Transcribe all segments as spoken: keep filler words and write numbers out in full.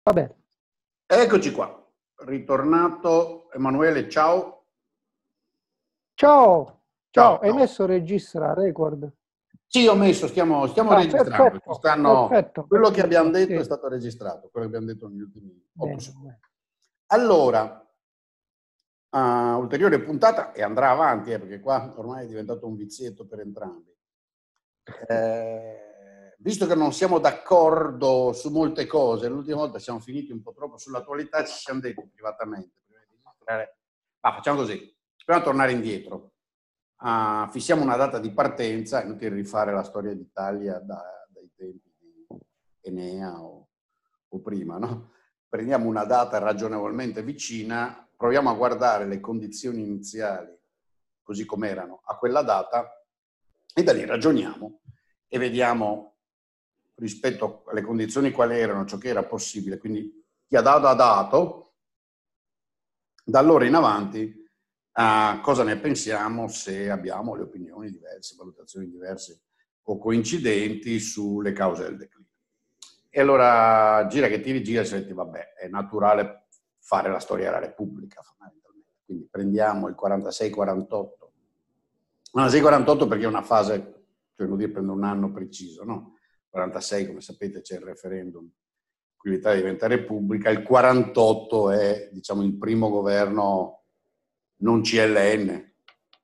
Va bene. Eccoci qua, ritornato Emanuele, ciao. Ciao, Ciao, ciao, hai ciao. messo registra record? Sì, ho messo, stiamo, stiamo Ah, registrando. Ci perfetto, stanno, perfetto, quello che abbiamo perfetto. detto è Sì, stato registrato, quello che abbiamo detto negli ultimi otto bene, secondi. bene. Allora, uh, ulteriore puntata e andrà avanti, eh, perché qua ormai è diventato un vizietto per entrambi. Eh, visto che non siamo d'accordo su molte cose, l'ultima volta siamo finiti un po' troppo sull'attualità, ci siamo detti privatamente, prima di registrare, ma facciamo così, proviamo a tornare indietro. Uh, fissiamo una data di partenza, è inutile rifare la storia d'Italia da, dai tempi di Enea o, o prima, no? Prendiamo una data ragionevolmente vicina, proviamo a guardare le condizioni iniziali così com'erano a quella data e da lì ragioniamo e vediamo rispetto alle condizioni quali erano, ciò che era possibile, quindi chi dato ha dato, da allora in avanti a cosa ne pensiamo, se abbiamo le opinioni diverse, valutazioni diverse o coincidenti sulle cause del declino. E allora gira che ti rigira e senti, vabbè, è naturale fare la storia della Repubblica, fondamentalmente. Quindi prendiamo il quarantasei quarantotto. quarantasei quarantotto perché è una fase, cioè vuol dire prendo un anno preciso, no? quarantasei, come sapete, c'è il referendum, qui l'Italia diventa Repubblica, il quarantotto è, diciamo, il primo governo non C L N,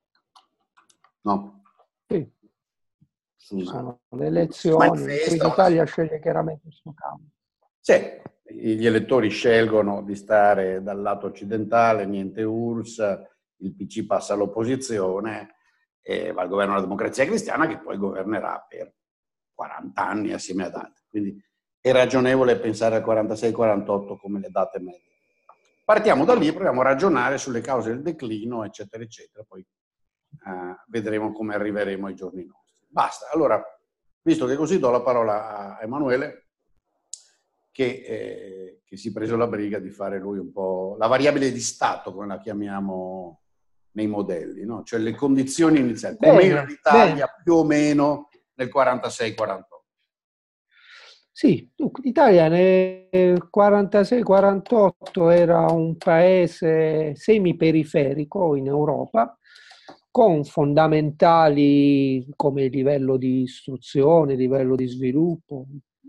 no? Sì, Su ci una, sono le si elezioni in cui manifesta una... l'Italia sceglie chiaramente il suo campo. Sì, gli elettori scelgono di stare dal lato occidentale, niente U R S S, il P C passa all'opposizione e va al governo della Democrazia Cristiana che poi governerà per quaranta anni assieme ad altri. Quindi è ragionevole pensare al quarantasei quarantotto come le date medie. Partiamo da lì, proviamo a ragionare sulle cause del declino, eccetera, eccetera, poi eh, vedremo come arriveremo ai giorni nostri. Basta, allora, visto che così do la parola a Emanuele, che, eh, che si è preso la briga di fare lui un po' la variabile di stato, come la chiamiamo nei modelli, no? Cioè le condizioni iniziali, com'era Bene, bene. l'Italia più o meno nel quarantasei quarantotto. Sì, dunque, l'Italia nel quarantasei quarantotto era un paese semiperiferico in Europa, con fondamentali come il livello di istruzione, il livello di sviluppo,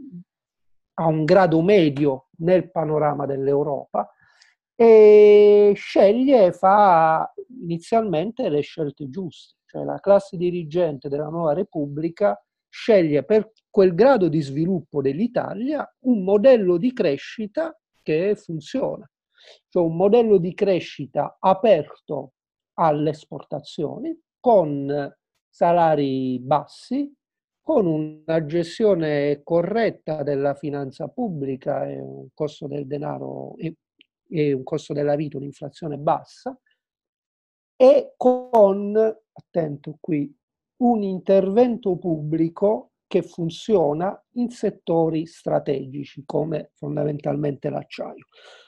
a un grado medio nel panorama dell'Europa e sceglie, fa inizialmente le scelte giuste, cioè la classe dirigente della nuova Repubblica sceglie per quel grado di sviluppo dell'Italia un modello di crescita che funziona, cioè un modello di crescita aperto alle esportazioni, con salari bassi, con una gestione corretta della finanza pubblica e un costo del denaro e, e un costo della vita, un'inflazione bassa, e con, attento qui, un intervento pubblico che funziona in settori strategici come fondamentalmente l'acciaio.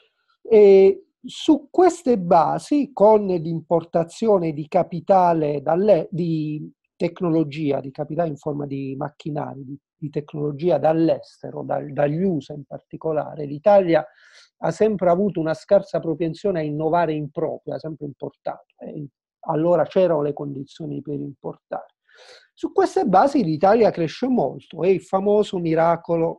E su queste basi, con l'importazione di capitale, dalle, di tecnologia, di capitale in forma di macchinari, di, di tecnologia dall'estero, dal, dagli U S A in particolare, l'Italia ha sempre avuto una scarsa propensione a innovare in proprio, ha sempre importato. E allora c'erano le condizioni per importare. Su queste basi l'Italia cresce molto, è il famoso miracolo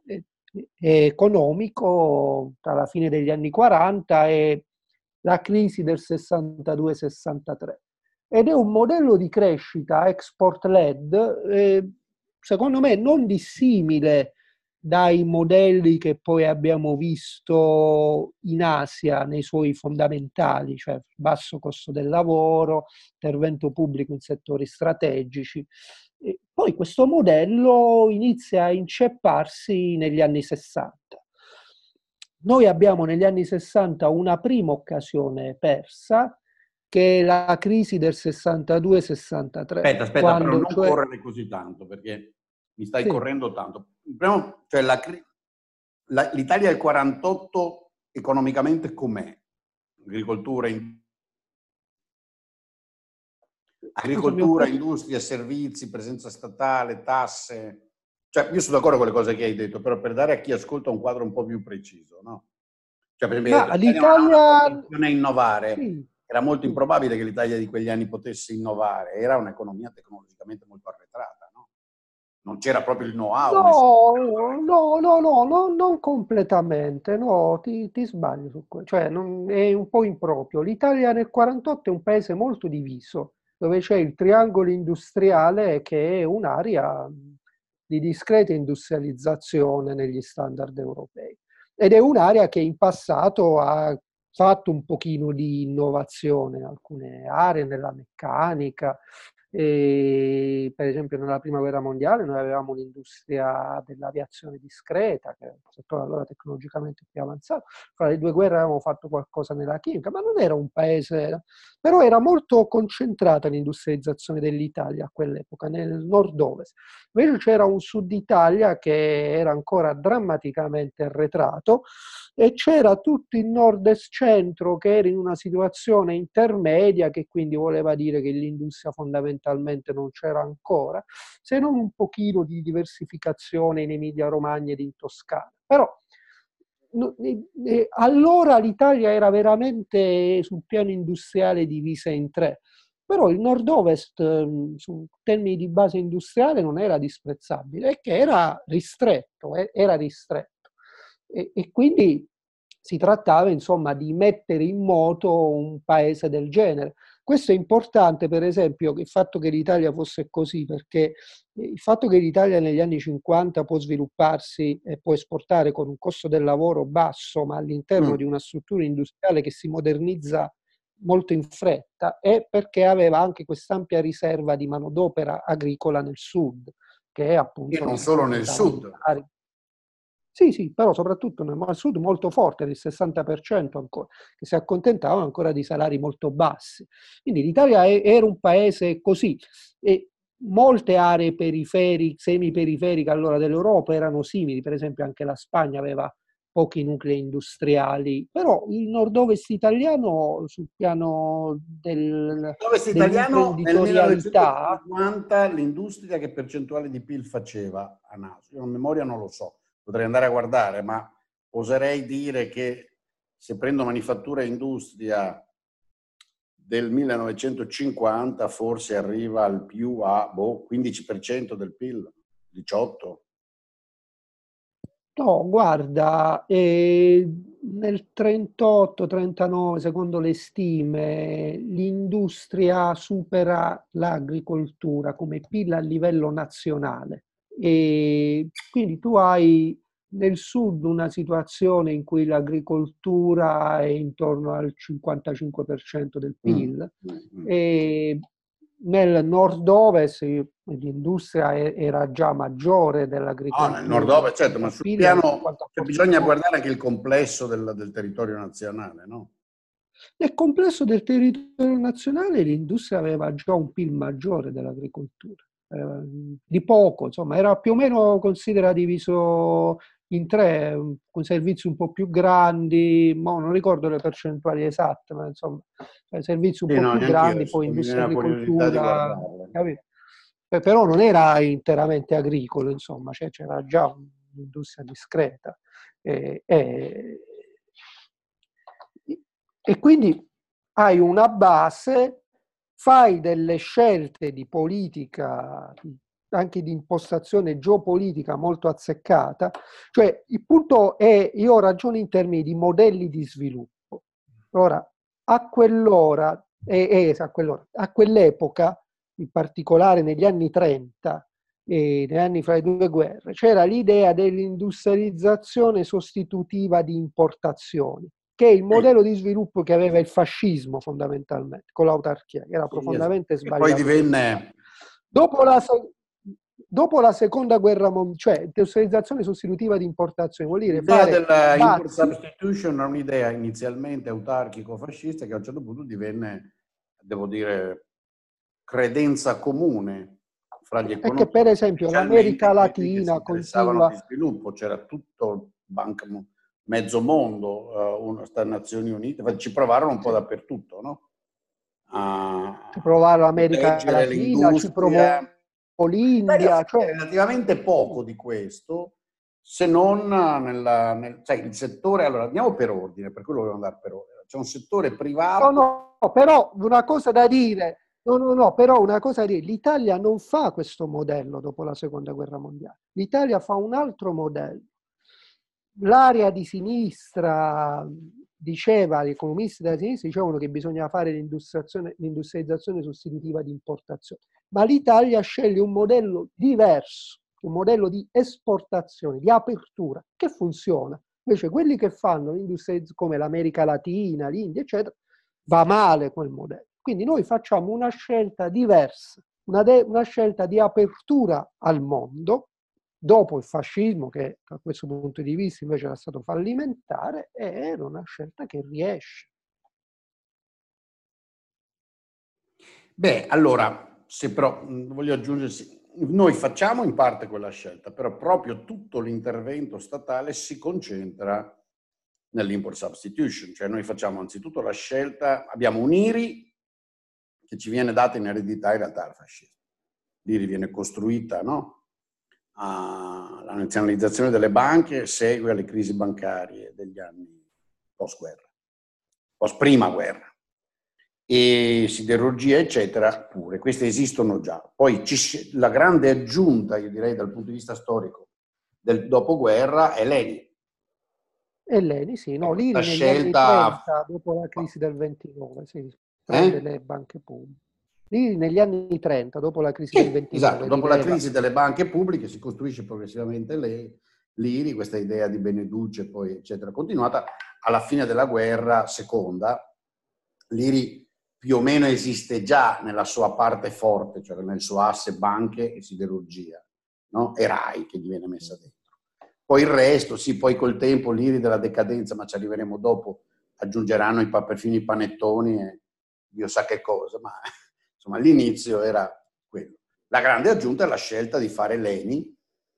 economico tra la fine degli anni quaranta e la crisi del sessantadue sessantatré. Ed è un modello di crescita export-led, eh, secondo me non dissimile dai modelli che poi abbiamo visto in Asia nei suoi fondamentali, cioè basso costo del lavoro, intervento pubblico in settori strategici. E poi questo modello inizia a incepparsi negli anni sessanta. Noi abbiamo negli anni sessanta una prima occasione persa, che è la crisi del sessantadue sessantatré, Aspetta, aspetta, però quando non cioè... correre così tanto, perché mi stai Sì, correndo tanto. Primo, cioè la, la, l'Italia del quarantotto economicamente com'è? Agricoltura, in, scusami un agricoltura, po'. industria, servizi, presenza statale, tasse. Cioè, io sono d'accordo con le cose che hai detto, però per dare a chi ascolta un quadro un po' più preciso, no? Cioè, per esempio, Ma l'Italia non ha una l'Italia... propensione a innovare. Sì, Era molto sì. improbabile che l'Italia di quegli anni potesse innovare. Era un'economia tecnologicamente molto arretrata, no? Non c'era proprio il know-how. No, no, no, no, no, non completamente, no, ti, ti sbagli su questo, cioè non- è un po' improprio. L'Italia nel quarantotto è un paese molto diviso, dove c'è il triangolo industriale che è un'area di discreta industrializzazione negli standard europei ed è un'area che in passato ha fatto un pochino di innovazione in alcune aree, nella meccanica, e, per esempio nella prima guerra mondiale noi avevamo un'industria dell'aviazione discreta, che è un settore allora tecnologicamente più avanzato. Fra le due guerre avevamo fatto qualcosa nella chimica, ma non era un paese, però era molto concentrata l'industrializzazione dell'Italia a quell'epoca, nel nord-ovest. Invece c'era un sud Italia che era ancora drammaticamente arretrato e c'era tutto il nord-est centro che era in una situazione intermedia, che quindi voleva dire che l'industria fondamentalmente non c'era ancora, se non un pochino di diversificazione in Emilia-Romagna ed in Toscana. Però no, eh, eh, allora l'Italia era veramente sul piano industriale divisa in tre. Però il nord-ovest, eh, su termini di base industriale, non era disprezzabile, è che era ristretto, eh, era ristretto. E, e quindi si trattava, insomma, di mettere in moto un paese del genere. Questo è importante, per esempio, il fatto che l'Italia fosse così, perché il fatto che l'Italia negli anni cinquanta può svilupparsi e può esportare con un costo del lavoro basso, ma all'interno di Mm. una struttura industriale che si modernizza molto in fretta, è perché aveva anche quest'ampia riserva di manodopera agricola nel sud, che è E non appunto solo nel prettamente sud. arido. Sì, sì, però soprattutto nel al sud molto forte, del sessanta per cento ancora, che si accontentavano ancora di salari molto bassi. Quindi l'Italia è- era un paese così e molte aree periferiche, semiperiferiche allora dell'Europa erano simili, per esempio anche la Spagna aveva pochi nuclei industriali, però il nord-ovest italiano sul piano del- Ovest italiano nel dell'imprenditorialità. millenovecentocinquanta l'industria che percentuale di P I L faceva a naso? Io a memoria non lo so, potrei andare a guardare, ma oserei dire che se prendo manifattura e industria del millenovecentocinquanta forse arriva al più a boh, quindici per cento del P I L, diciotto. No, guarda, eh, nel trentotto trentanove, secondo le stime, l'industria supera l'agricoltura come P I L a livello nazionale. E quindi tu hai nel sud una situazione in cui l'agricoltura è intorno al cinquantacinque per cento del Mm, P I L mm, mm. e nel nord-ovest l'industria e- era già maggiore Ah, nel dell'agricoltura nord-ovest, certo, rispetto ma al sul P I L, nel piano, cinquanta cioè, forse bisogna no. guardare anche il complesso del, del territorio nazionale, no? Nel complesso del territorio nazionale l'industria aveva già un P I L maggiore dell'agricoltura, eh, di poco, insomma, era più o meno considera diviso in tre, con servizi un po' più grandi, mo non ricordo le percentuali esatte, ma insomma, cioè, servizi un Sì, po' no, più neanche io, grandi, adesso poi mi viene industria e la curiosità di agricoltura, guardarle. capito? Eh, Però non era interamente agricolo, insomma, cioè, c'era già un'industria discreta. E, e- e quindi hai una base, fai delle scelte di politica, anche di impostazione geopolitica molto azzeccata, cioè il punto è, io ragiono in termini di modelli di sviluppo. Ora, a quell'ora, eh, eh, a quell'ora, a quell'epoca, in particolare negli anni trenta, e negli anni fra le due guerre, c'era l'idea dell'industrializzazione sostitutiva di importazioni, che è il Sì, modello di sviluppo che aveva il fascismo fondamentalmente, con l'autarchia, che era sì, esatto. profondamente E poi sbagliato per l'Italia. divenne, Dopo la, dopo la seconda guerra mondiale, cioè industrializzazione sostitutiva di importazioni, vuol dire l'idea fare della import dazi. substitution era un'idea inizialmente autarchico-fascista che a un certo punto divenne, devo dire, credenza comune fra gli È che per economisti, esempio l'America specialmente quelli che si Latina interessavano continua. di sviluppo. C'era tutto il banca, mezzo mondo, eh, una, sta Nazioni Unite, ci provarono un po' Sì, dappertutto, no? ci A provò l'America proteggere Latina, ci l'industria. provò L'Italia l'India, fece cioè relativamente poco di questo, se non nella, nel, cioè il settore, allora andiamo per ordine, per quello volevo andare per ordine. C'è un settore privato. No, no, però una cosa da dire, no, no, no, però una cosa da dire, l'Italia non fa questo modello dopo la seconda guerra mondiale, l'Italia fa un altro modello. L'area di sinistra diceva, gli economisti della sinistra dicevano che bisogna fare l'industrializzazione sostitutiva di importazione, ma l'Italia sceglie un modello diverso, un modello di esportazione, di apertura, che funziona. Invece quelli che fanno l'industria come l'America Latina, l'India, eccetera, va male quel modello. Quindi noi facciamo una scelta diversa, una, de- una scelta di apertura al mondo, dopo il fascismo, che da questo punto di vista invece era stato fallimentare, e era una scelta che riesce. Beh, allora, se però voglio aggiungere, noi facciamo in parte quella scelta, però proprio tutto l'intervento statale si concentra nell'import substitution, cioè noi facciamo anzitutto la scelta, abbiamo un I R I che ci viene data in eredità in realtà al fascismo. L'I R I viene costruita, no? Ah, la nazionalizzazione delle banche segue alle crisi bancarie degli anni post-guerra, post-prima guerra. E siderurgia, eccetera, pure. Queste esistono già. Poi ci, la grande aggiunta, io direi dal punto di vista storico, del dopoguerra è l'E N I. E l'E N I, sì, no, l'I R I negli scelta... anni trenta, dopo la crisi del ventinove, sì, prende eh? le banche pubbliche. L'I R I negli anni trenta, dopo la crisi Sì, del ventinove, esatto, dopo rileva. la crisi delle banche pubbliche si costruisce progressivamente l'I R I, questa idea di Beneduce, poi eccetera, continuata. Alla fine della guerra seconda, l'I R I più o meno esiste già nella sua parte forte, cioè nel suo asse banche e siderurgia, no? E RAI che gli viene messa dentro. Poi il resto, sì, poi col tempo l'I R I della decadenza, ma ci arriveremo dopo, aggiungeranno i perfino i panettoni e Dio sa che cosa, ma insomma l'inizio era quello. La grande aggiunta è la scelta di fare l'E N I,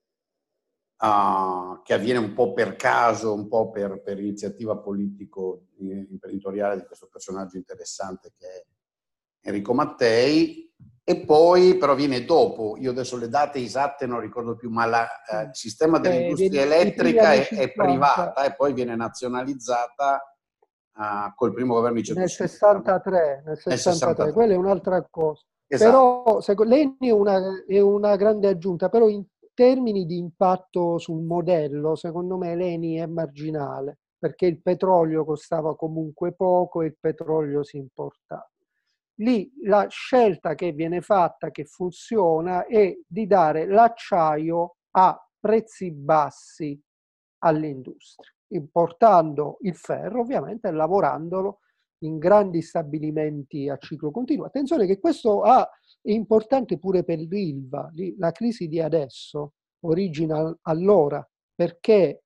uh, che avviene un po' per caso, un po' per, per iniziativa politico-imprenditoriale di questo personaggio interessante che è Enrico Mattei, e poi però viene dopo, io adesso le date esatte non ricordo più, ma la, eh, il sistema dell'industria eh, elettrica è, è privata e poi viene nazionalizzata uh, col primo governo di nel centrosinistra. sessantatré, nel sessantatré, quella è un'altra cosa. Esatto. Però l'E N I è una, è una grande aggiunta, però in termini di impatto sul modello, secondo me l'E N I è marginale, perché il petrolio costava comunque poco e il petrolio si importava. Lì la scelta che viene fatta, che funziona, è di dare l'acciaio a prezzi bassi all'industria, importando il ferro ovviamente e lavorandolo in grandi stabilimenti a ciclo continuo. Attenzione che questo ha, è importante pure per l'Ilva. La crisi di adesso origina allora perché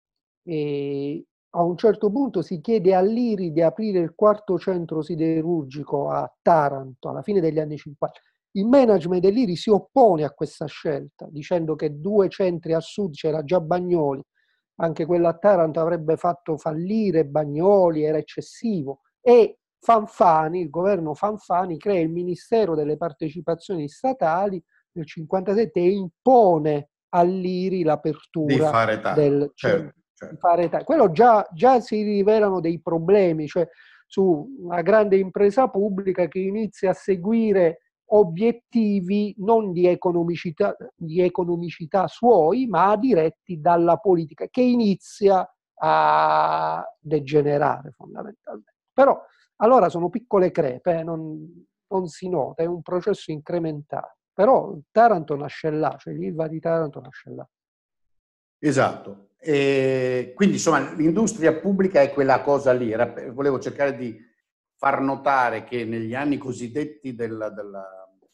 eh, a un certo punto si chiede all'I R I di aprire il quarto centro siderurgico a Taranto alla fine degli anni cinquanta. Il management dell'I R I si oppone a questa scelta, dicendo che due centri a sud, c'era già Bagnoli, anche quello a Taranto avrebbe fatto fallire Bagnoli, era eccessivo, e Fanfani, il governo Fanfani, crea il Ministero delle Partecipazioni Statali nel cinquantasette e impone all'I R I l'apertura di fare del certo, certo. Di fare tale. Quello già, già si rivelano dei problemi, cioè su una grande impresa pubblica che inizia a seguire obiettivi non di economicità, di economicità suoi, ma diretti dalla politica, che inizia a degenerare fondamentalmente. Però allora sono piccole crepe, eh, non, non si nota, è un processo incrementale. Però Taranto nasce là, cioè l'Ilva di Taranto nasce là. Esatto. E quindi insomma l'industria pubblica è quella cosa lì. Era, volevo cercare di far notare che negli anni cosiddetti del, del,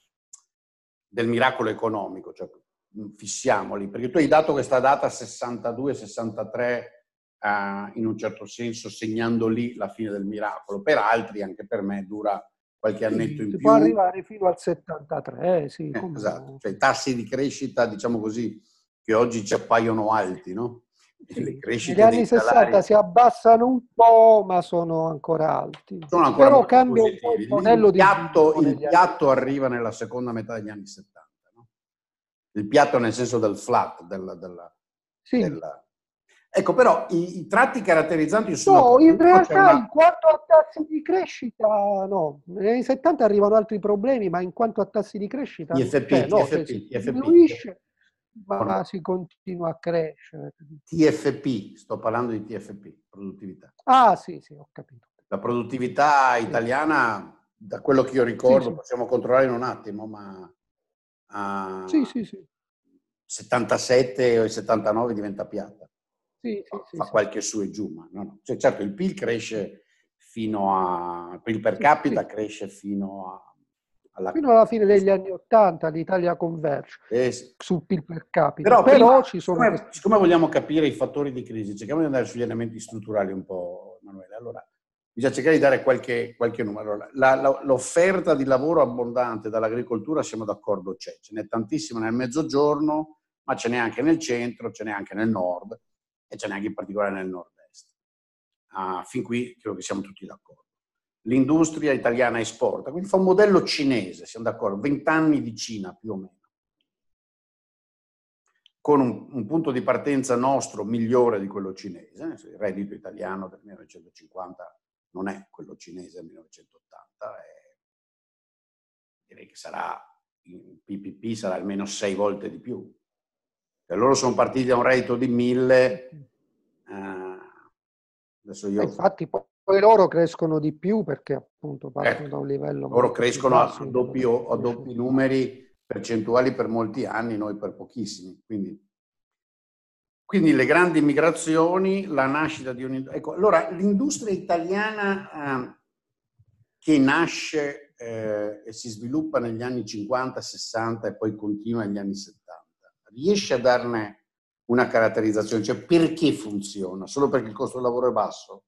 del miracolo economico, cioè fissiamoli, perché tu hai dato questa data sessantadue sessantatré eh, in un certo senso segnando lì la fine del miracolo. Per altri, anche per me, dura qualche annetto in si più. può arrivare fino al settantatré, eh, sì, Eh, esatto, no. cioè tassi di crescita, diciamo così, che oggi ci appaiono alti, no? Sì. Le crescite Negli anni dei sessanta salari si abbassano un po', ma sono ancora alti. sono ancora Però molto cambia un po' il positivi. modello Il di piatto, sviluppo il negli piatto anni arriva nella seconda metà degli anni settanta, no? Il piatto nel senso del flat, del, del, Sì. della... Ecco, però i, i tratti caratterizzanti sulla No, in realtà una... in quanto a tassi di crescita, no. Negli anni settanta arrivano altri problemi, ma in quanto a tassi di crescita, no. TFP, Cioè, no, cioè, TFP, si TFP. diminuisce, No, ma no. si continua a crescere. T F P, sto parlando di T F P, produttività. Ah, sì, sì, ho capito. La produttività Sì. italiana, da quello che io ricordo, sì, sì, possiamo controllare in un attimo, ma a sì, sì, sì. settantasette o settantanove diventa piatta. Sì, sì, Fa sì, qualche su e giù, ma no, no. Cioè, certo il P I L cresce fino a... il P I L per sì, capita sì. cresce fino a... alla... Fino alla fine degli anni Ottanta l'Italia converge Eh, sì. sul P I L per capita, Però, però prima, ci sono siccome, questi... siccome vogliamo capire i fattori di crisi, cerchiamo di andare sugli elementi strutturali un po', Emanuele. Allora, bisogna cercare di dare qualche, qualche numero. Allora, la, la, l'offerta di lavoro abbondante dall'agricoltura, siamo d'accordo, c'è. Ce n'è tantissimo nel mezzogiorno, ma ce n'è anche nel centro, ce n'è anche nel nord e ce n'è anche in particolare nel nord-est. Ah, fin qui credo che siamo tutti d'accordo. L'industria italiana esporta, quindi fa un modello cinese, siamo d'accordo, vent'anni di Cina più o meno, con un, un punto di partenza nostro migliore di quello cinese. Il reddito italiano del millenovecentocinquanta non è quello cinese del millenovecentottanta, e direi che sarà, il P P P sarà almeno sei volte di più. E loro sono partiti da un reddito di mille, eh, adesso io... Infatti poi loro crescono di più perché appunto partono Certo, da un livello loro molto più crescono basso. a doppi, a doppi numeri percentuali per molti anni, noi per pochissimi. Quindi, quindi le grandi migrazioni, la nascita di un... Ecco, allora l'industria italiana eh, che nasce eh, e si sviluppa negli anni cinquanta, sessanta e poi continua negli anni settanta, riesce a darne una caratterizzazione? Cioè, perché funziona? Solo perché il costo del lavoro è basso?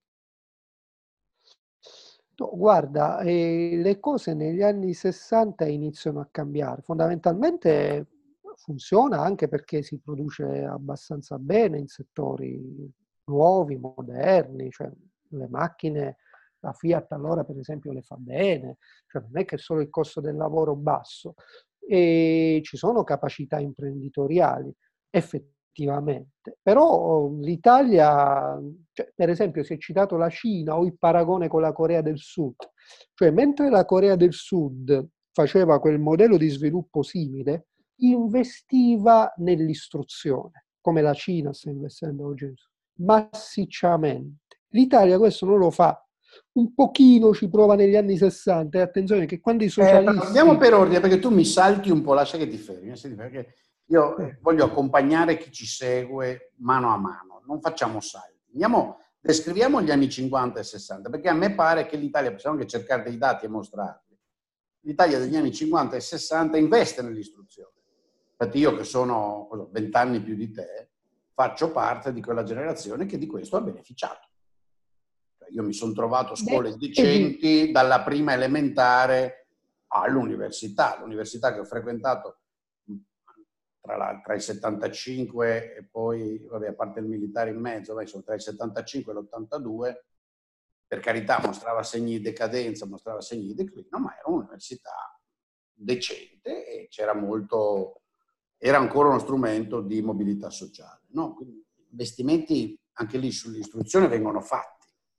No, guarda, eh, le cose negli anni sessanta iniziano a cambiare. Fondamentalmente funziona anche perché si produce abbastanza bene in settori nuovi, moderni, cioè le macchine, la Fiat allora per esempio le fa bene, cioè non è che è solo il costo del lavoro basso, e ci sono capacità imprenditoriali, effettivamente. Però l'Italia, cioè, per esempio, si è citato la Cina o il paragone con la Corea del Sud. Cioè, mentre la Corea del Sud faceva quel modello di sviluppo simile, investiva nell'istruzione, come la Cina sta investendo oggi, massicciamente. L'Italia questo non lo fa. Un pochino ci prova negli anni sessanta, e attenzione che quando i Eh, però andiamo socialisti... per ordine, perché tu mi salti un po', lascia che ti fermi, perché io Eh, voglio accompagnare chi ci segue mano a mano, non facciamo salti. Andiamo, descriviamo gli anni cinquanta e sessanta, perché a me pare che l'Italia, possiamo anche cercare dei dati e mostrarli, l'Italia degli anni cinquanta e sessanta investe nell'istruzione. Infatti io che sono vent'anni più di te, faccio parte di quella generazione che di questo ha beneficiato. Io mi sono trovato scuole decenti dalla prima elementare all'università. L'università che ho frequentato tra, la, tra il settantacinque e poi, vabbè, a parte il militare in mezzo, vai, sono tra il settantacinque e l'ottantadue, per carità mostrava segni di decadenza, mostrava segni di declino, ma era un'università decente e c'era molto, era ancora uno strumento di mobilità sociale. No? Quindi investimenti anche lì sull'istruzione vengono fatti.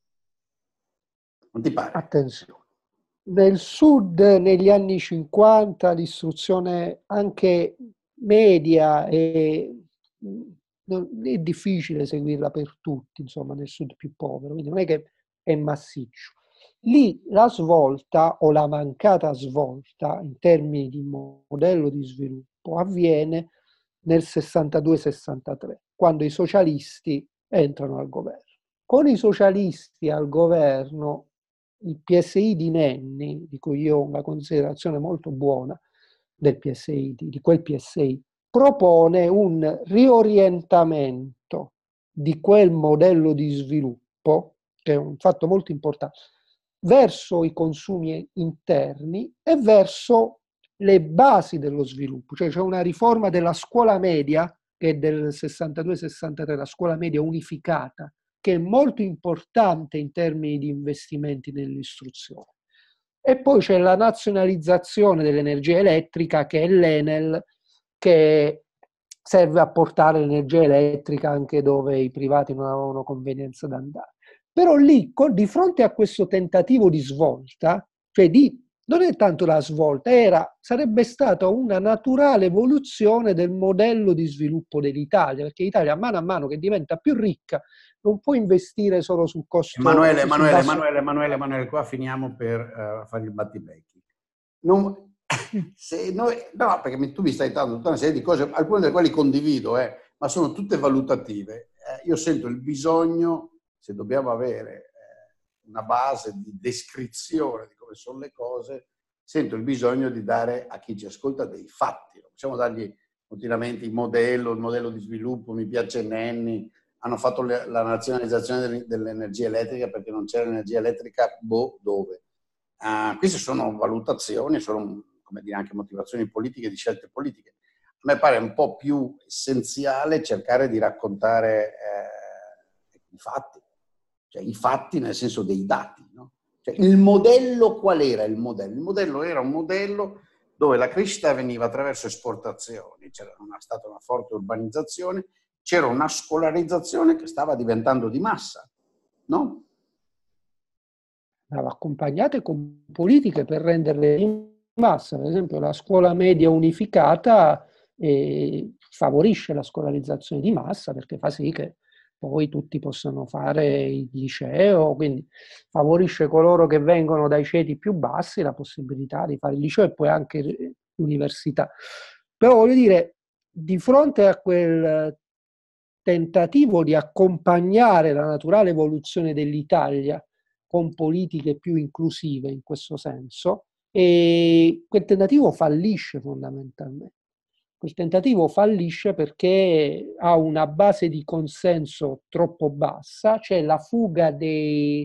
Non ti pare? Attenzione. Nel sud, negli anni cinquanta, l'istruzione anche media è, è difficile seguirla per tutti, insomma, nel sud più povero, quindi non è che è massiccio. Lì la svolta o la mancata svolta in termini di modello di sviluppo avviene nel sessantadue sessantatré, quando i socialisti entrano al governo. Con i socialisti al governo, il P S I di Nenni, di cui io ho una considerazione molto buona del P S I, di, di quel P S I, propone un riorientamento di quel modello di sviluppo, che è un fatto molto importante, verso i consumi interni e verso le basi dello sviluppo. Cioè c'è una riforma della scuola media, che è del sessantadue sessantatré, la scuola media unificata, che è molto importante in termini di investimenti nell'istruzione. E poi c'è la nazionalizzazione dell'energia elettrica, che è l'Enel, che serve a portare l'energia elettrica anche dove i privati non avevano convenienza ad andare. Però lì, di fronte a questo tentativo di svolta, cioè di, non è tanto la svolta, era, sarebbe stata una naturale evoluzione del modello di sviluppo dell'Italia, perché l'Italia mano a mano che diventa più ricca non può investire solo sul costo. Emanuele, Emanuele, Emanuele, Emanuele, Emanuele, qua finiamo per uh, fare il battibecchi. Non, se noi, no, perché tu mi stai dando tutta una serie di cose, alcune delle quali condivido, eh, ma sono tutte valutative. Eh, io sento il bisogno, se dobbiamo avere eh, una base di descrizione di come sono le cose, sento il bisogno di dare a chi ci ascolta dei fatti. Non possiamo dargli continuamente il modello, il modello di sviluppo, mi piace Nenni, hanno fatto le, la nazionalizzazione dell'energia elettrica perché non c'era energia elettrica, boh, dove? Uh, queste sono valutazioni, sono, come dire, anche motivazioni politiche, di scelte politiche. A me pare un po' più essenziale cercare di raccontare eh, i fatti, cioè i fatti nel senso dei dati, no? Cioè, il modello qual era il modello? Il modello era un modello dove la crescita avveniva attraverso esportazioni, c'era una, stata una forte urbanizzazione, c'era una scolarizzazione che stava diventando di massa, no? Accompagnate con politiche per renderle di massa. Per esempio la scuola media unificata eh, favorisce la scolarizzazione di massa perché fa sì che poi tutti possano fare il liceo, quindi favorisce coloro che vengono dai ceti più bassi la possibilità di fare il liceo e poi anche l'università. Però voglio dire, di fronte a quel tentativo di accompagnare la naturale evoluzione dell'Italia con politiche più inclusive in questo senso, e quel tentativo fallisce fondamentalmente. Quel tentativo fallisce perché ha una base di consenso troppo bassa, c'è la fuga dei,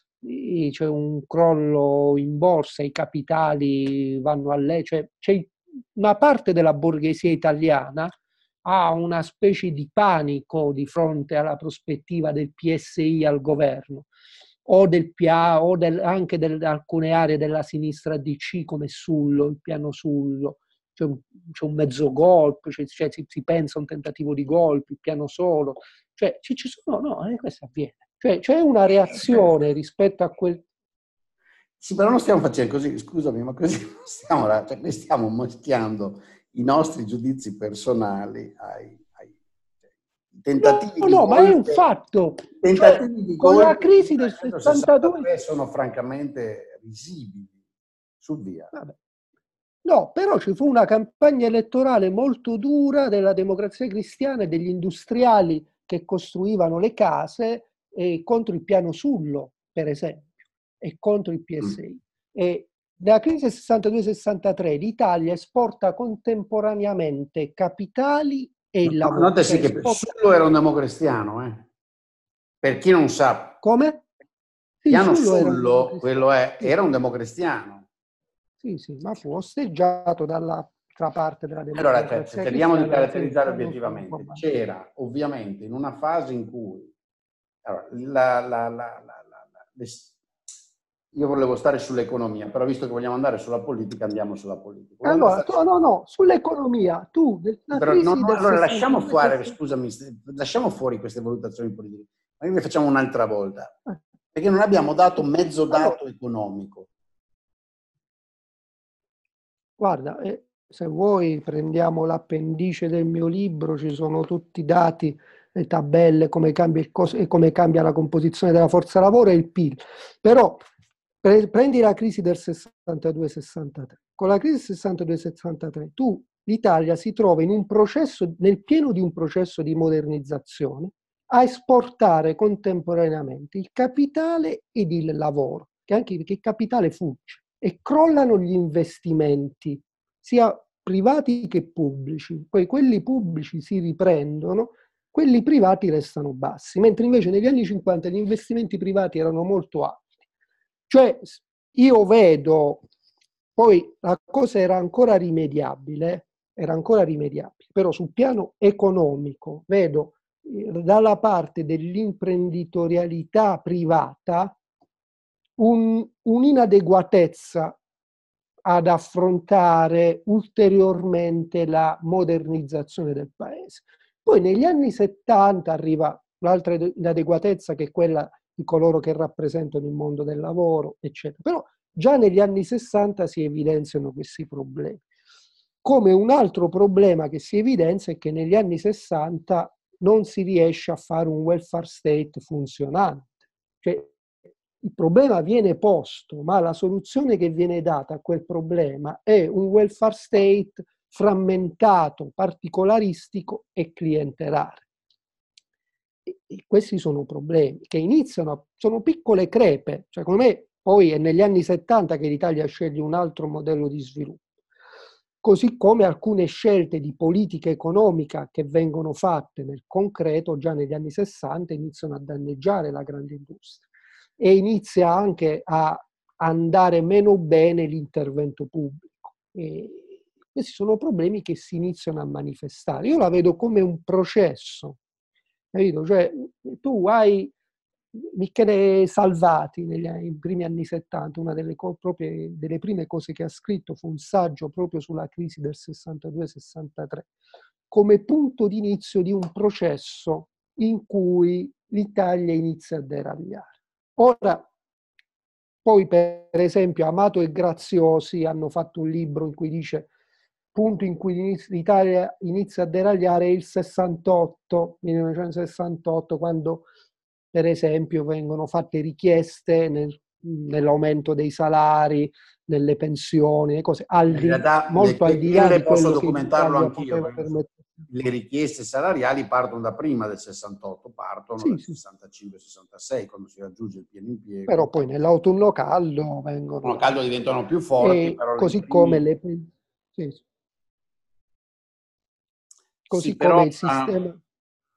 c'è un crollo in borsa, i capitali vanno a lei, cioè c'è una parte della borghesia italiana ha una specie di panico di fronte alla prospettiva del P S I al governo o del P A o del, anche di alcune aree della sinistra D C come Sullo, il piano Sullo. C'è un, c'è un mezzo golpe, cioè, cioè, si, si pensa a un tentativo di golpe, il piano solo. Cioè, ci, ci sono, no, eh, questo avviene. Cioè, c'è una reazione rispetto a quel... Sì, però non stiamo facendo così, scusami, ma così non stiamo, cioè, stiamo mischiando i nostri giudizi personali ai, ai tentativi no, di no, golpe. Ma è un fatto. Tentativi Cioè, di con golpe la crisi del sessantadue sono francamente risibili. Su via. Vabbè. No, però ci fu una campagna elettorale molto dura della Democrazia Cristiana e degli industriali che costruivano le case eh, contro il piano Sullo, per esempio, e contro il P S I. Mm. E nella crisi del sessantadue sessantatré l'Italia esporta contemporaneamente capitali e il no, lavoro. Nota sì cioè che esporta... Sullo era un democristiano, eh? Per chi non sa. Come? Sì, Piano Sullo, Sullo, era un quello è, sì. era un democristiano. Sì, sì, ma fu osteggiato dall'altra parte della Allora, democrazia cioè, cerchiamo di caratterizzare cristiana, obiettivamente. C'era ovviamente in una fase in cui allora, la, la, la, la, la, le, io volevo stare sull'economia, però visto che vogliamo andare sulla politica, andiamo sulla politica. Allora, tu, no, no, sull'economia, tu, la però, no, crisi no, del allora lasciamo sessantadue, fuori, sessantadue. scusami, lasciamo fuori queste valutazioni politiche, ma ne facciamo un'altra volta, perché non abbiamo dato mezzo dato allora, economico. Guarda, eh, se vuoi prendiamo l'appendice del mio libro, ci sono tutti i dati, le tabelle, come cambia, il costo, come cambia la composizione della forza lavoro e il P I L. Però pre, prendi la crisi del sessantadue sessantatré. Con la crisi del sessantadue sessantatré tu, l'Italia si trova in un processo, nel pieno di un processo di modernizzazione, a esportare contemporaneamente il capitale ed il lavoro, che anche perché il capitale fugge. E crollano gli investimenti, sia privati che pubblici. Poi quelli pubblici si riprendono, quelli privati restano bassi, mentre invece negli anni cinquanta gli investimenti privati erano molto alti. Cioè io vedo, poi la cosa era ancora rimediabile, era ancora rimediabile, però sul piano economico vedo dalla parte dell'imprenditorialità privata un, un'inadeguatezza ad affrontare ulteriormente la modernizzazione del paese. Poi negli anni settanta arriva l'altra inadeguatezza, che è quella di coloro che rappresentano il mondo del lavoro, eccetera. Però già negli anni sessanta si evidenziano questi problemi. Come un altro problema che si evidenzia è che negli anni sessanta non si riesce a fare un welfare state funzionante. Cioè, il problema viene posto, ma la soluzione che viene data a quel problema è un welfare state frammentato, particolaristico e clientelare. E, e questi sono problemi che iniziano, sono piccole crepe, cioè come me poi è negli anni settanta che l'Italia sceglie un altro modello di sviluppo. Così come alcune scelte di politica economica che vengono fatte nel concreto già negli anni sessanta iniziano a danneggiare la grande industria e inizia anche a andare meno bene l'intervento pubblico. E questi sono problemi che si iniziano a manifestare. Io la vedo come un processo, capito? Cioè, tu hai Michele Salvati negli primi anni settanta, una delle, proprie, delle prime cose che ha scritto fu un saggio proprio sulla crisi del sessantadue sessantatré, come punto d'inizio di un processo in cui l'Italia inizia a deragliare. Ora, poi per esempio Amato e Graziosi hanno fatto un libro in cui dice punto in cui l'Italia inizia a deragliare è il sessantotto, millenovecentosessantotto, quando per esempio vengono fatte richieste nel, nell'aumento dei salari, nelle pensioni, le cose, al di, realtà, molto le, al di là di posso quello che documentarlo l'Italia anch'io, poteva permettere. le richieste salariali partono da prima del sessantotto, partono sì, dal sì. sessantacinque sessantasei, quando si raggiunge il pieno impiego. Però poi nell'autunno caldo vengono... L'autunno caldo diventano più forti, però così primi... come le... Sì, sì. Così sì, come però, il sistema... ah,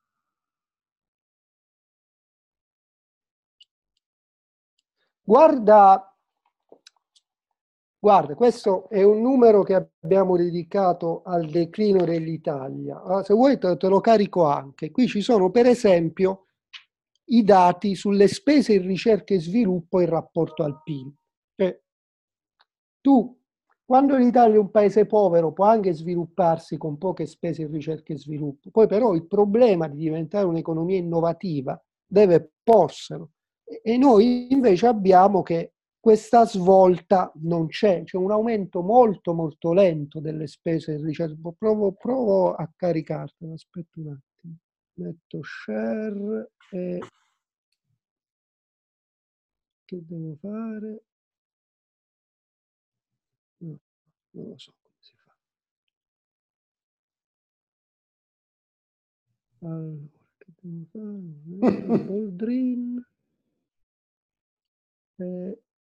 Guarda, guarda, questo è un numero che abbiamo dedicato al declino dell'Italia. Allora, se vuoi te, te lo carico anche. Qui ci sono per esempio i dati sulle spese in ricerca e sviluppo in rapporto al P I L. Cioè, tu, quando l'Italia è un paese povero, può anche svilupparsi con poche spese in ricerca e sviluppo. Poi però il problema di diventare un'economia innovativa deve porselo. E noi invece abbiamo che questa svolta non c'è, c'è un aumento molto molto lento delle spese in ricerca. Provo, provo a caricartelo, aspetta un attimo. Metto share e... che devo fare? No, non lo so come si fa. Allora, che devo fare? Boldrin. Eh,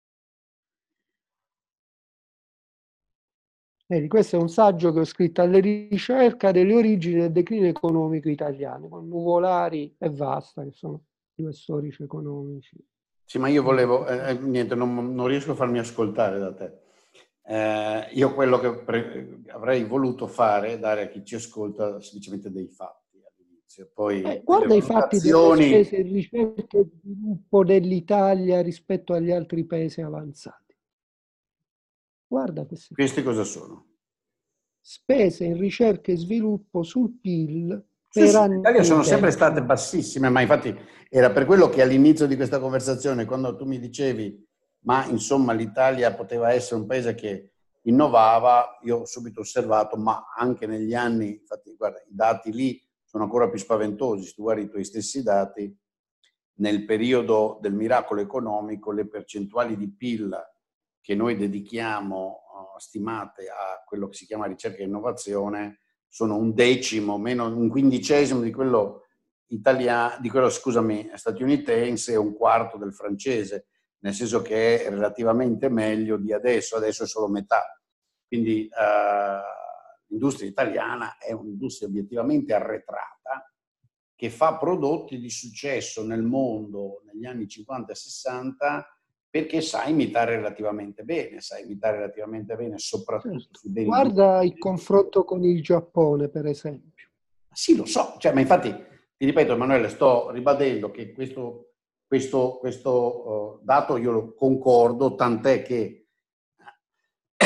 vedi, questo è un saggio che ho scritto alla ricerca delle origini del declino economico italiano, con Nuvolari e Vasta, che sono due storici economici. sì, ma io volevo, eh, niente, non, non riesco a farmi ascoltare da te. Eh, io quello che pre- avrei voluto fare è dare a chi ci ascolta semplicemente dei fatti all'inizio, poi Eh, le guarda i fatti delle valutazioni. spese in ricerca e sviluppo dell'Italia rispetto agli altri paesi avanzati. Guarda questi fatti. Questi cosa sono? Spese in ricerca e sviluppo sul P I L Sì, per sì, in anni Italia sono sempre state benchmark. bassissime, ma infatti era per quello che all'inizio di questa conversazione, quando tu mi dicevi, ma insomma l'Italia poteva essere un paese che innovava, io ho subito osservato, ma anche negli anni, infatti guarda, i dati lì sono ancora più spaventosi, se tu guardi i tuoi stessi dati, nel periodo del miracolo economico le percentuali di P I L che noi dedichiamo uh, stimate a quello che si chiama ricerca e innovazione sono un decimo, meno un quindicesimo di quello italiano, di quello, scusami, statunitense e un quarto del francese, nel senso che è relativamente meglio di adesso, adesso è solo metà. Quindi uh, l'industria italiana è un'industria obiettivamente arretrata che fa prodotti di successo nel mondo negli anni cinquanta e sessanta perché sa imitare relativamente bene, sa imitare relativamente bene soprattutto Certo. sui beni Guarda il industriali. confronto con il Giappone, per esempio. Sì, lo so, cioè, ma infatti ti ripeto, Emanuele, sto ribadendo che questo, questo, questo uh, dato io lo concordo, tant'è che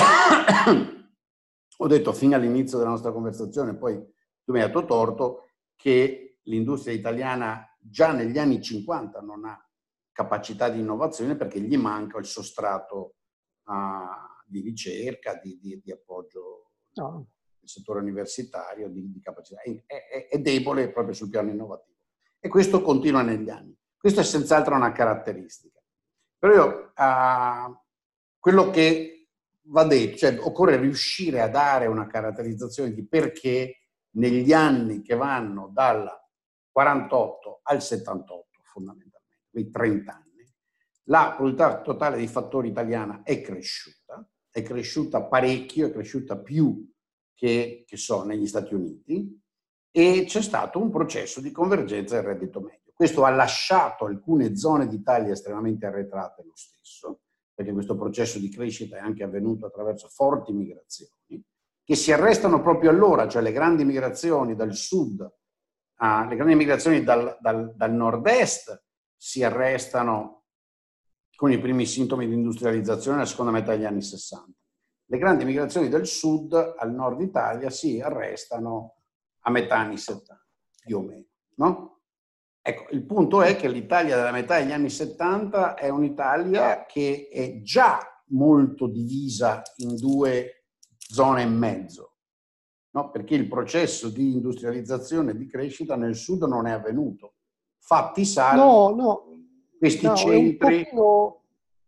Ho detto fin all'inizio della nostra conversazione, poi tu mi hai dato torto, che l'industria italiana già negli anni cinquanta non ha capacità di innovazione perché gli manca il sostrato uh, di ricerca, di, di, di appoggio no. del settore universitario, di, di capacità. È, è, è debole proprio sul piano innovativo. E questo continua negli anni. Questo è senz'altro una caratteristica. Però io, uh, quello che va detto, cioè occorre riuscire a dare una caratterizzazione di perché negli anni che vanno dal quarantotto al settantotto, fondamentalmente, quei trenta anni, la produttività totale dei fattori italiana è cresciuta, è cresciuta parecchio, è cresciuta più che, che so, negli Stati Uniti, e c'è stato un processo di convergenza del reddito medio. Questo ha lasciato alcune zone d'Italia estremamente arretrate lo stesso, perché questo processo di crescita è anche avvenuto attraverso forti migrazioni, che si arrestano proprio allora, cioè le grandi migrazioni dal sud, uh, le grandi migrazioni dal, dal, dal nord-est si arrestano con i primi sintomi di industrializzazione nella seconda metà degli anni sessanta. Le grandi migrazioni del sud al nord Italia si arrestano a metà anni settanta, più o meno, no? Ecco, il punto è che l'Italia della metà degli anni settanta è un'Italia che è già molto divisa in due zone e mezzo, no? Perché il processo di industrializzazione e di crescita nel sud non è avvenuto. Fatti salvi no, no, questi no, centri, pochino...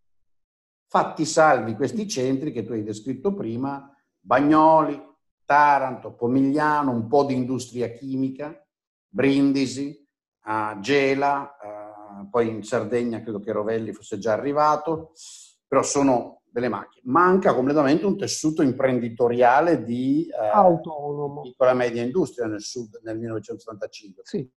fatti salvi questi centri che tu hai descritto prima, Bagnoli, Taranto, Pomigliano, un po' di industria chimica, Brindisi, a Gela, uh, poi in Sardegna credo che Rovelli fosse già arrivato, però sono delle macchine. Manca completamente un tessuto imprenditoriale di, uh, autonomo. di piccola e media industria nel sud nel millenovecentosettantacinque. Sì,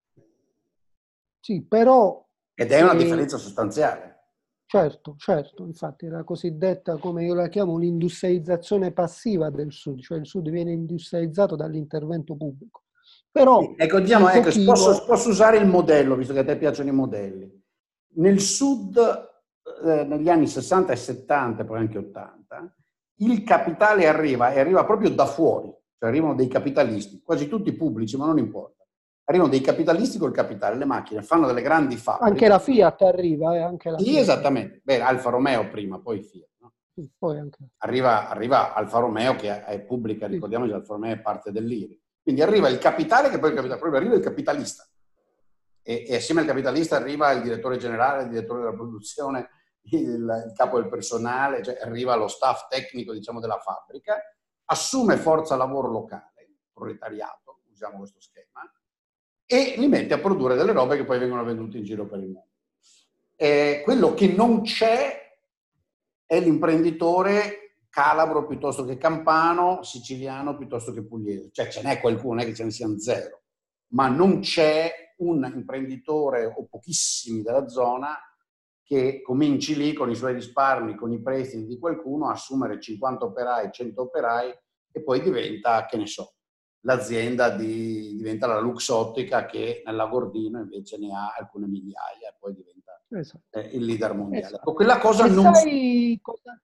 sì, però... Ed è una eh, differenza sostanziale. Certo, certo, infatti la cosiddetta, come io la chiamo, l'industrializzazione passiva del sud, cioè il sud viene industrializzato dall'intervento pubblico. Però ecco, diciamo, ecco, pochino... posso, posso usare il modello, visto che a te piacciono i modelli. Nel sud, eh, negli anni sessanta e settanta, poi anche ottanta, il capitale arriva, e arriva proprio da fuori, cioè arrivano dei capitalisti, quasi tutti pubblici, ma non importa. Arrivano dei capitalisti col capitale, le macchine, fanno delle grandi fabbriche. Anche la Fiat arriva, eh, anche la Sì, Fiat. esattamente. Beh, Alfa Romeo prima, poi Fiat. No? Sì, poi anche... Arriva, arriva Alfa Romeo che è pubblica, ricordiamoci, Alfa Romeo è parte dell'I R I. Quindi arriva il capitale che poi il capitale, proprio arriva il capitalista. E, e assieme al capitalista arriva il direttore generale, il direttore della produzione, il, il capo del personale, cioè arriva lo staff tecnico, diciamo, della fabbrica, assume forza lavoro locale, proletariato, usiamo questo schema, e li mette a produrre delle robe che poi vengono vendute in giro per il mondo. Eh, quello che non c'è è l'imprenditore calabro piuttosto che campano, siciliano piuttosto che pugliese. Cioè ce n'è qualcuno, non è che ce ne siano zero, ma non c'è un imprenditore o pochissimi della zona che cominci lì con i suoi risparmi, con i prestiti di qualcuno, a assumere cinquanta operai, cento operai e poi diventa, che ne so, l'azienda di, diventa la Luxottica che nella Gordino invece ne ha alcune migliaia e poi diventa esatto. eh, il leader mondiale. Esatto. Quella cosa e non... sai cosa...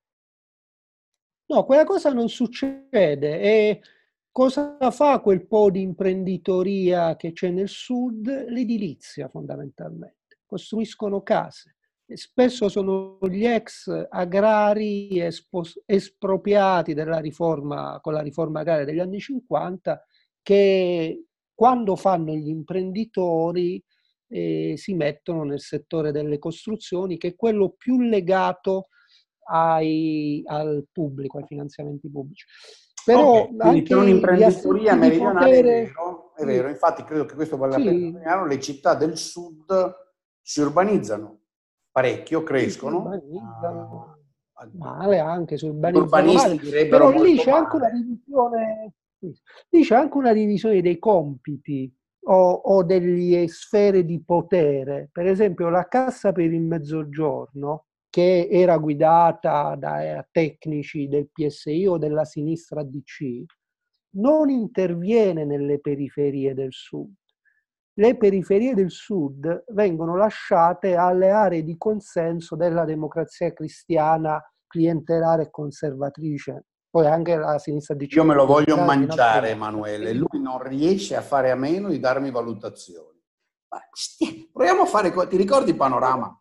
No, quella cosa non succede. E cosa fa quel po' di imprenditoria che c'è nel sud? L'edilizia, fondamentalmente. Costruiscono case. E spesso sono gli ex agrari espos- espropriati della riforma, con la riforma agraria degli anni cinquanta, che quando fanno gli imprenditori eh, si mettono nel settore delle costruzioni, che è quello più legato ai, al pubblico, ai finanziamenti pubblici. Però okay, anche c'è un'imprenditoria meridionale, potere... è vero, è vero, infatti credo che questo vale la pena Sì. sottolinearlo, le città del sud si urbanizzano parecchio, crescono, Sì, si urbanizzano uh, male, anche si gli urbanizzano urbanisti male, direbbero però lì molto c'è anche una male. divisione, lì c'è anche una divisione dei compiti o, o delle sfere di potere. Per esempio la Cassa per il Mezzogiorno, che era guidata da tecnici del P S I o della sinistra D C, non interviene nelle periferie del sud. Le periferie del sud vengono lasciate alle aree di consenso della democrazia cristiana clientelare e conservatrice poi anche la sinistra di Io me lo voglio mangiare, Emanuele, lui non riesce a fare a meno di darmi valutazioni. Ma sti, proviamo a fare, ti ricordi Panorama?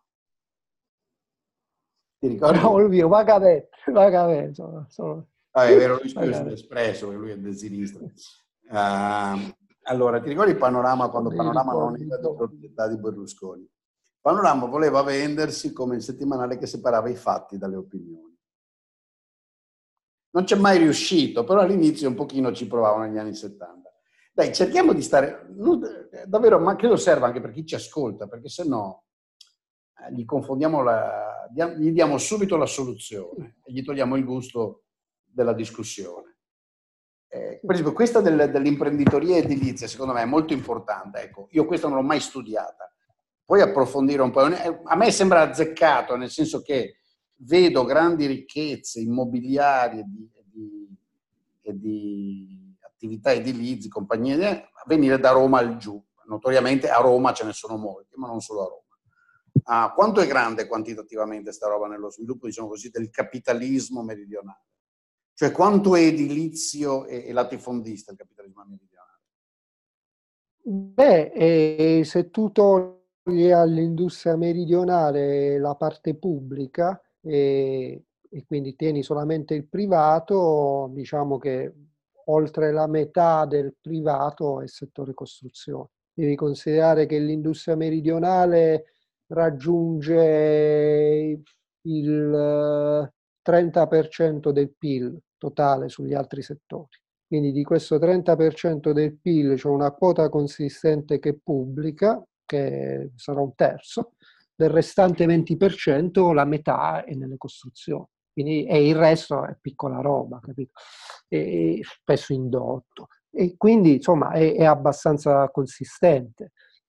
Ti ricordi? No, lui vagamente, vagamente. Sono, sono... Ah, è vero, lui scrive sull'Espresso, lui è del sinistra. Uh, allora, ti ricordi Panorama quando Mi Panorama non ricordi, era di no. proprietà di Berlusconi? Panorama voleva vendersi come il settimanale che separava i fatti dalle opinioni. Non c'è mai riuscito, però all'inizio un pochino ci provavano negli anni settanta. Dai, cerchiamo di stare, non, davvero, ma credo serva anche per chi ci ascolta, perché se no eh, gli confondiamo, la, gli diamo subito la soluzione e gli togliamo il gusto della discussione. Eh, per esempio, questa del, dell'imprenditoria edilizia, secondo me, è molto importante. Ecco, io questa non l'ho mai studiata. Puoi approfondire un po'. A me sembra azzeccato, nel senso che vedo grandi ricchezze immobiliari e di, di, e di attività edilizie, compagnie, a venire da Roma al giù. Notoriamente a Roma ce ne sono molti, ma non solo a Roma. Ah, quanto è grande quantitativamente sta roba nello sviluppo, diciamo così, del capitalismo meridionale? Cioè quanto è edilizio e, e latifondista il capitalismo meridionale? Beh, eh, se tu togli all'industria meridionale la parte pubblica e, e quindi tieni solamente il privato, diciamo che oltre la metà del privato è il settore costruzione. Devi considerare che l'industria meridionale raggiunge il trenta per cento del P I L totale sugli altri settori. Quindi di questo trenta per cento del P I L c'è una quota consistente che è pubblica, che sarà un terzo, del restante venti per cento la metà è nelle costruzioni. Quindi, e il resto è piccola roba, capito? E spesso indotto. E quindi insomma è, è abbastanza consistente.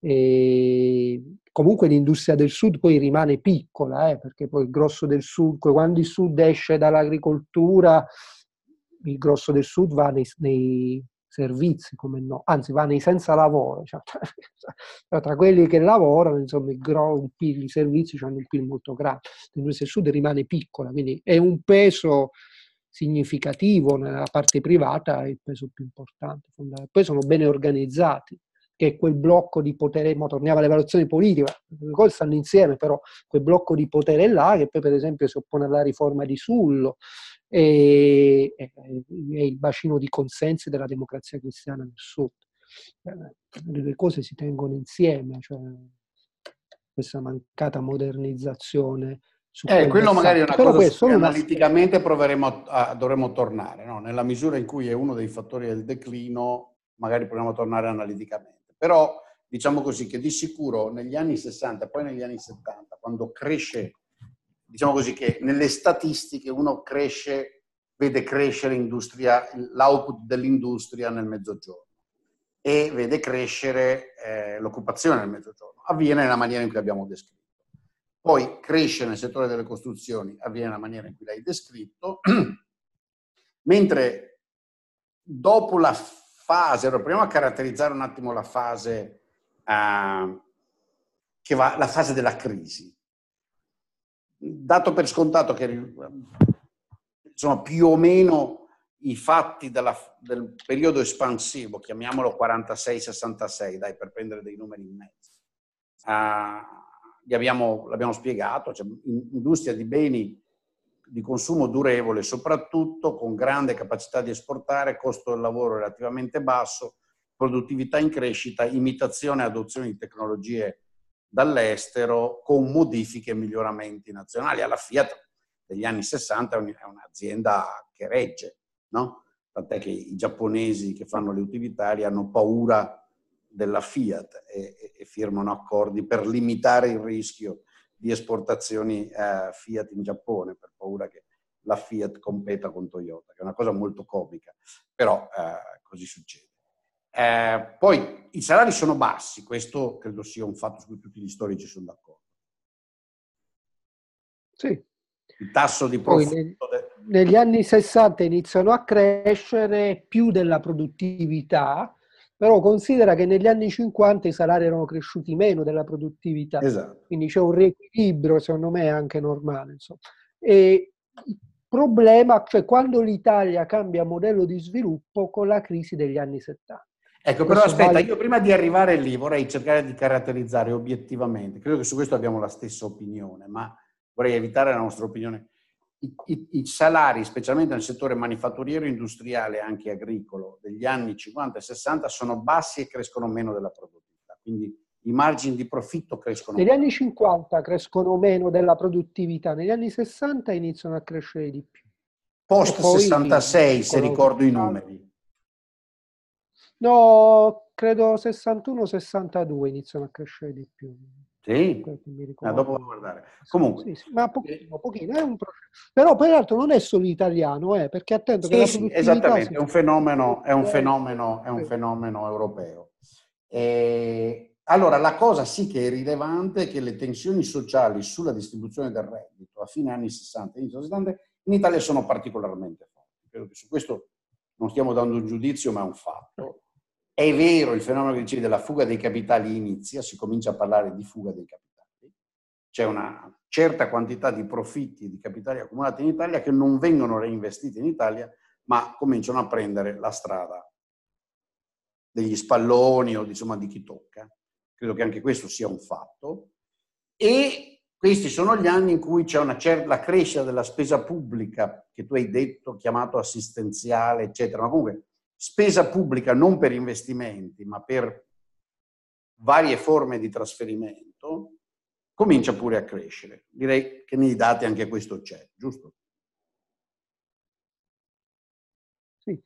E comunque l'industria del sud poi rimane piccola, eh, perché poi il grosso del sud, quando il sud esce dall'agricoltura, il grosso del sud va nei, nei servizi, come no, anzi va nei senza lavoro, cioè, tra quelli che lavorano, insomma, il gro, i servizi hanno un P I L molto grande, l'industria del sud rimane piccola, quindi è un peso significativo nella parte privata, è il peso più importante. Poi sono bene organizzati, che è quel blocco di potere, ma torniamo alle valutazioni politiche, le cose stanno insieme, però quel blocco di potere là, che poi per esempio si oppone alla riforma di Sullo, e, e, e il bacino di consensi della democrazia cristiana del sud. Le cose si tengono insieme, cioè questa mancata modernizzazione su Eh, quel quello magari è versante. una Però cosa su cui una... analiticamente proveremo a, a, dovremo tornare, no? Nella misura in cui è uno dei fattori del declino, magari proviamo a tornare analiticamente. Però diciamo così che di sicuro negli anni sessanta, poi negli anni settanta, quando cresce, diciamo così che nelle statistiche uno cresce, vede crescere l'output dell'industria nel mezzogiorno e vede crescere eh, l'occupazione nel mezzogiorno. Avviene nella maniera in cui abbiamo descritto. Poi cresce nel settore delle costruzioni, avviene nella maniera in cui l'hai descritto, mentre dopo la fase, allora proviamo a caratterizzare un attimo la fase, uh, che va, la fase della crisi. Dato per scontato che insomma, più o meno i fatti della, del periodo espansivo, chiamiamolo quarantasei sessantasei, dai, per prendere dei numeri in mezzo, uh, Abbiamo, l'abbiamo spiegato, cioè industria di beni di consumo durevole, soprattutto con grande capacità di esportare, costo del lavoro relativamente basso, produttività in crescita, imitazione e adozione di tecnologie dall'estero con modifiche e miglioramenti nazionali. Alla Fiat degli anni sessanta è un'azienda che regge, no? Tant'è che i giapponesi che fanno le utilitarie hanno paura della Fiat e, e firmano accordi per limitare il rischio di esportazioni eh, Fiat in Giappone, per paura che la Fiat competa con Toyota, che è una cosa molto comica, però eh, così succede. Eh, poi i salari sono bassi, questo credo sia un fatto su cui tutti gli storici sono d'accordo. Sì. Il tasso di Poi profitto... nel, negli anni sessanta iniziano a crescere più della produttività, però considera che negli anni cinquanta i salari erano cresciuti meno della produttività. Esatto. Quindi c'è un riequilibrio, secondo me, anche normale. Insomma. E problema, cioè quando l'Italia cambia modello di sviluppo con la crisi degli anni settanta. Ecco, però Questo aspetta, vale... io prima di arrivare lì vorrei cercare di caratterizzare obiettivamente, credo che su questo abbiamo la stessa opinione, ma vorrei evitare la nostra opinione. I, i, i salari, specialmente nel settore manifatturiero, industriale e anche agricolo, degli anni cinquanta e sessanta sono bassi e crescono meno della produttività, quindi i margini di profitto crescono Negli meno. anni cinquanta crescono meno della produttività, negli anni sessanta iniziano a crescere di più. Post sessantasei, se ricordo i sociale... numeri. No, credo sessantuno sessantadue iniziano a crescere di più. Sì, Mi ah, dopo vado a guardare. Comunque. Sì, sì, ma pochino, pochino, è un processo. Però peraltro non è solo italiano, eh, perché attento che Sì, la sì, produttività... esattamente, Si... è un fenomeno, è un fenomeno, è un fenomeno europeo. E, allora, la cosa sì che è rilevante è che le tensioni sociali sulla distribuzione del reddito a fine anni sessanta, inizio settanta, in Italia sono particolarmente forti. Credo che su questo non stiamo dando un giudizio, ma è un fatto. È vero, il fenomeno che dicevi della fuga dei capitali inizia, si comincia a parlare di fuga dei capitali. C'è una certa quantità di profitti e di capitali accumulati in Italia che non vengono reinvestiti in Italia, ma cominciano a prendere la strada degli spalloni o insomma di chi tocca. Credo che anche questo sia un fatto. E questi sono gli anni in cui c'è una certa la crescita della spesa pubblica, che tu hai detto, chiamato assistenziale, eccetera, ma comunque spesa pubblica non per investimenti, ma per varie forme di trasferimento, comincia pure a crescere. Direi che nei dati anche questo c'è, giusto? Sì.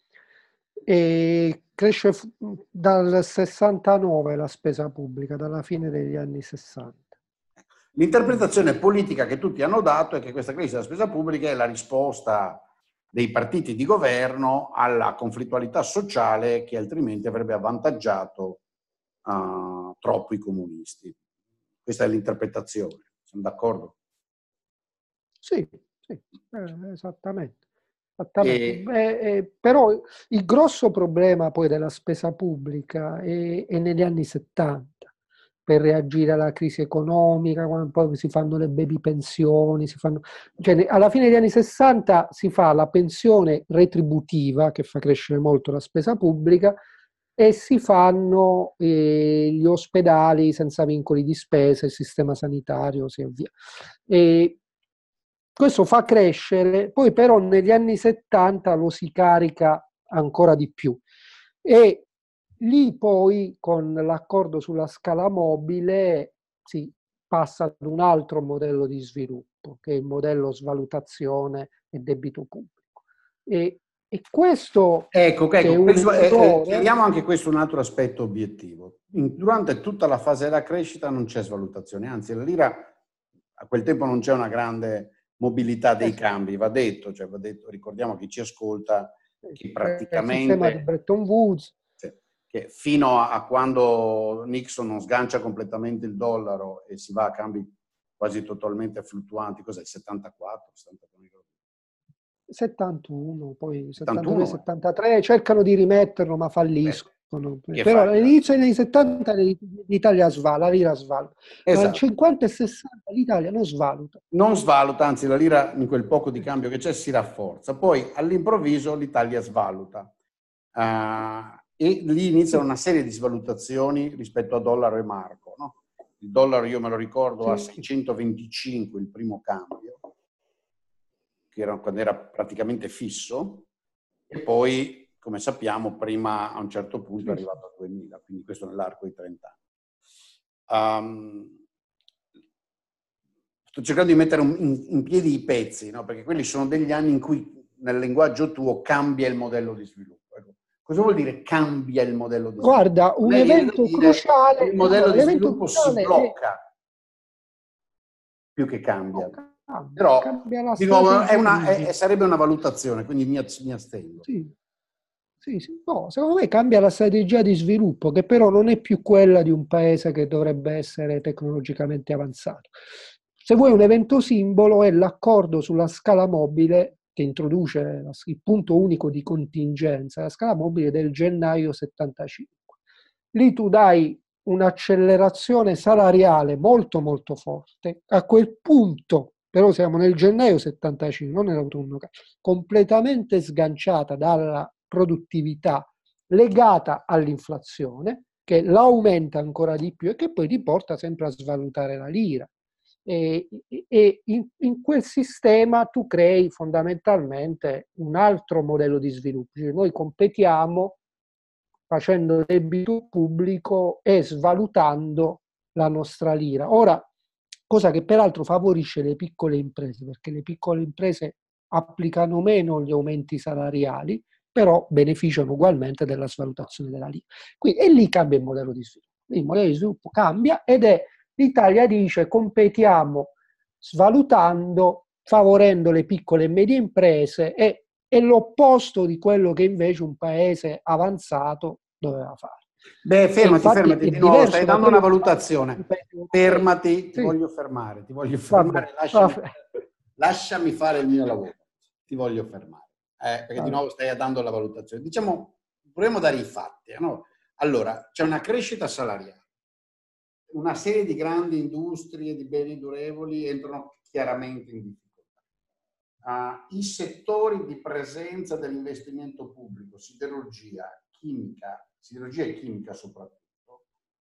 E cresce dal sessantanove la spesa pubblica, dalla fine degli anni sessanta. L'interpretazione politica che tutti hanno dato è che questa crisi della spesa pubblica è la risposta dei partiti di governo alla conflittualità sociale che altrimenti avrebbe avvantaggiato uh, troppo i comunisti. Questa è l'interpretazione, sono d'accordo? Sì, sì, eh, esattamente. esattamente. E... Beh, eh, però il grosso problema poi della spesa pubblica è, è negli anni settanta, per reagire alla crisi economica, quando poi si fanno le baby pensioni, si fanno... cioè, alla fine degli anni sessanta si fa la pensione retributiva, che fa crescere molto la spesa pubblica, e si fanno eh, gli ospedali senza vincoli di spesa, il sistema sanitario, così via. E questo fa crescere, poi però negli anni settanta lo si carica ancora di più. E lì poi con l'accordo sulla scala mobile si passa ad un altro modello di sviluppo, che è il modello svalutazione e debito pubblico. E, e questo ecco, che è ecco un eh, errore... chiariamo anche questo un altro aspetto obiettivo. In, durante tutta la fase della crescita non c'è svalutazione, anzi la lira a quel tempo non c'è una grande mobilità dei Esatto. cambi, va detto, cioè va detto, ricordiamo chi ci ascolta che Il sistema di praticamente Bretton Woods. Che fino a quando Nixon non sgancia completamente il dollaro e si va a cambi quasi totalmente fluttuanti, cos'è il settantaquattro, settantaquattro? settantuno, poi settantadue, settantuno, settantatré, cercano di rimetterlo ma falliscono. Che Però fai? all'inizio degli anni settanta l'Italia svaluta, la lira svaluta, ma nel Esatto. cinquanta e sessanta l'Italia non svaluta. Non svaluta, anzi la lira in quel poco di cambio che c'è si rafforza. Poi all'improvviso l'Italia svaluta. Uh, e lì iniziano una serie di svalutazioni rispetto a dollaro e marco. No? Il dollaro, io me lo ricordo, a seicentoventicinque il primo cambio, che era quando era praticamente fisso, e poi, come sappiamo, prima a un certo punto è arrivato a duemila, quindi questo nell'arco di trenta anni. Um, sto cercando di mettere in, in piedi i pezzi, no? Perché quelli sono degli anni in cui nel linguaggio tuo cambia il modello di sviluppo. Ecco. Cosa vuol dire cambia il modello di sviluppo? Guarda, un evento cruciale, il modello allora, di sviluppo si cruciale blocca è... più che cambia. No, cambia, Però, cambia la di nuovo, è una, strategia. è, sarebbe una valutazione, quindi mi, mi astengo. Sì. Sì, sì. No, secondo me cambia la strategia di sviluppo, che però non è più quella di un paese che dovrebbe essere tecnologicamente avanzato. Se vuoi un evento simbolo è l'accordo sulla scala mobile che introduce il punto unico di contingenza, la scala mobile del gennaio settantacinque. Lì tu dai un'accelerazione salariale molto molto forte. A quel punto però siamo nel gennaio settantacinque, non nell'autunno, completamente sganciata dalla produttività legata all'inflazione, che l'aumenta ancora di più e che poi ti porta sempre a svalutare la lira. E, e in, in quel sistema tu crei fondamentalmente un altro modello di sviluppo. Cioè noi competiamo facendo debito pubblico e svalutando la nostra lira. Ora, cosa che peraltro favorisce le piccole imprese, perché le piccole imprese applicano meno gli aumenti salariali, però beneficiano ugualmente della svalutazione della lira. Quindi, e lì cambia il modello di sviluppo. Il modello di sviluppo cambia ed è, l'Italia dice, competiamo svalutando, favorendo le piccole e medie imprese, e è l'opposto di quello che invece un paese avanzato doveva fare. Beh, fermati, fermati, di nuovo, stai dando una valutazione. Fermati, ti voglio fermare, ti voglio fermare, lasciami, lasciami fare il mio lavoro, ti voglio fermare, eh, perché di nuovo stai dando la valutazione. Diciamo, proviamo a dare i fatti, no? Allora, c'è una crescita salariale, una serie di grandi industrie di beni durevoli entrano chiaramente in difficoltà. Uh, I settori di presenza dell'investimento pubblico, siderurgia, chimica, siderurgia e chimica soprattutto,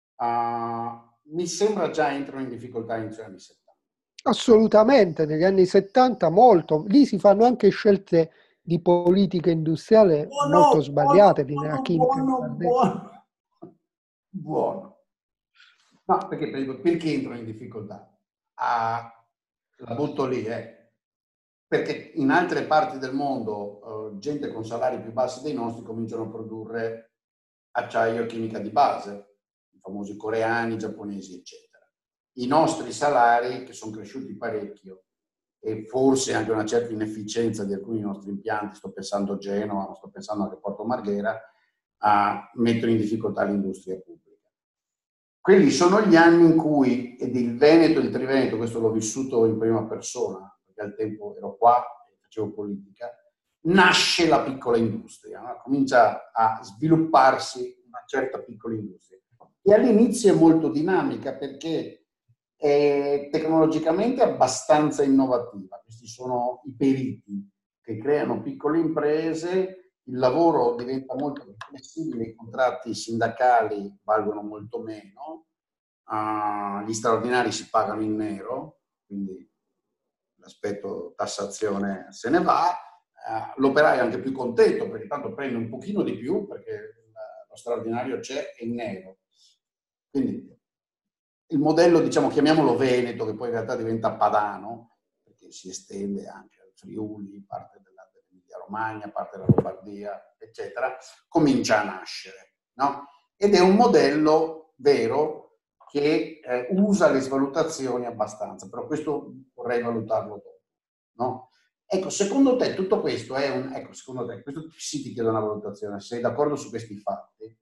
uh, mi sembra già entrano in difficoltà inizio degli anni settanta. Assolutamente, negli anni settanta molto. Lì si fanno anche scelte di politica industriale buono, molto sbagliate. Buono, nella buono, buono, buono. No, perché, perché entrano in difficoltà? Ah, la butto lì, eh. Perché in altre parti del mondo eh, gente con salari più bassi dei nostri cominciano a produrre acciaio e chimica di base, i famosi coreani, giapponesi, eccetera. I nostri salari, che sono cresciuti parecchio, e forse anche una certa inefficienza di alcuni nostri impianti, sto pensando a Genova, ma sto pensando anche a Porto Marghera, a mettere in difficoltà l'industria pubblica. Quelli sono gli anni in cui, ed il Veneto e il Triveneto, questo l'ho vissuto in prima persona, perché al tempo ero qua e facevo politica, nasce la piccola industria, no? Comincia a svilupparsi una certa piccola industria. E all'inizio è molto dinamica perché è tecnologicamente abbastanza innovativa. Questi sono i periti che creano piccole imprese, il lavoro diventa molto più flessibile, i contratti sindacali valgono molto meno, uh, gli straordinari si pagano in nero, quindi l'aspetto tassazione se ne va, uh, l'operaio è anche più contento perché tanto prende un pochino di più perché lo straordinario c'è in nero. Quindi il modello, diciamo, chiamiamolo Veneto, che poi in realtà diventa padano, perché si estende anche al Friuli, parte dell'Emilia Romagna, parte della Lombardia, eccetera, comincia a nascere, no? Ed è un modello vero che eh, usa le svalutazioni abbastanza, però questo vorrei valutarlo dopo, no? Ecco, secondo te tutto questo è un... Ecco, secondo te, questo sì ti chiedo una valutazione, sei d'accordo su questi fatti?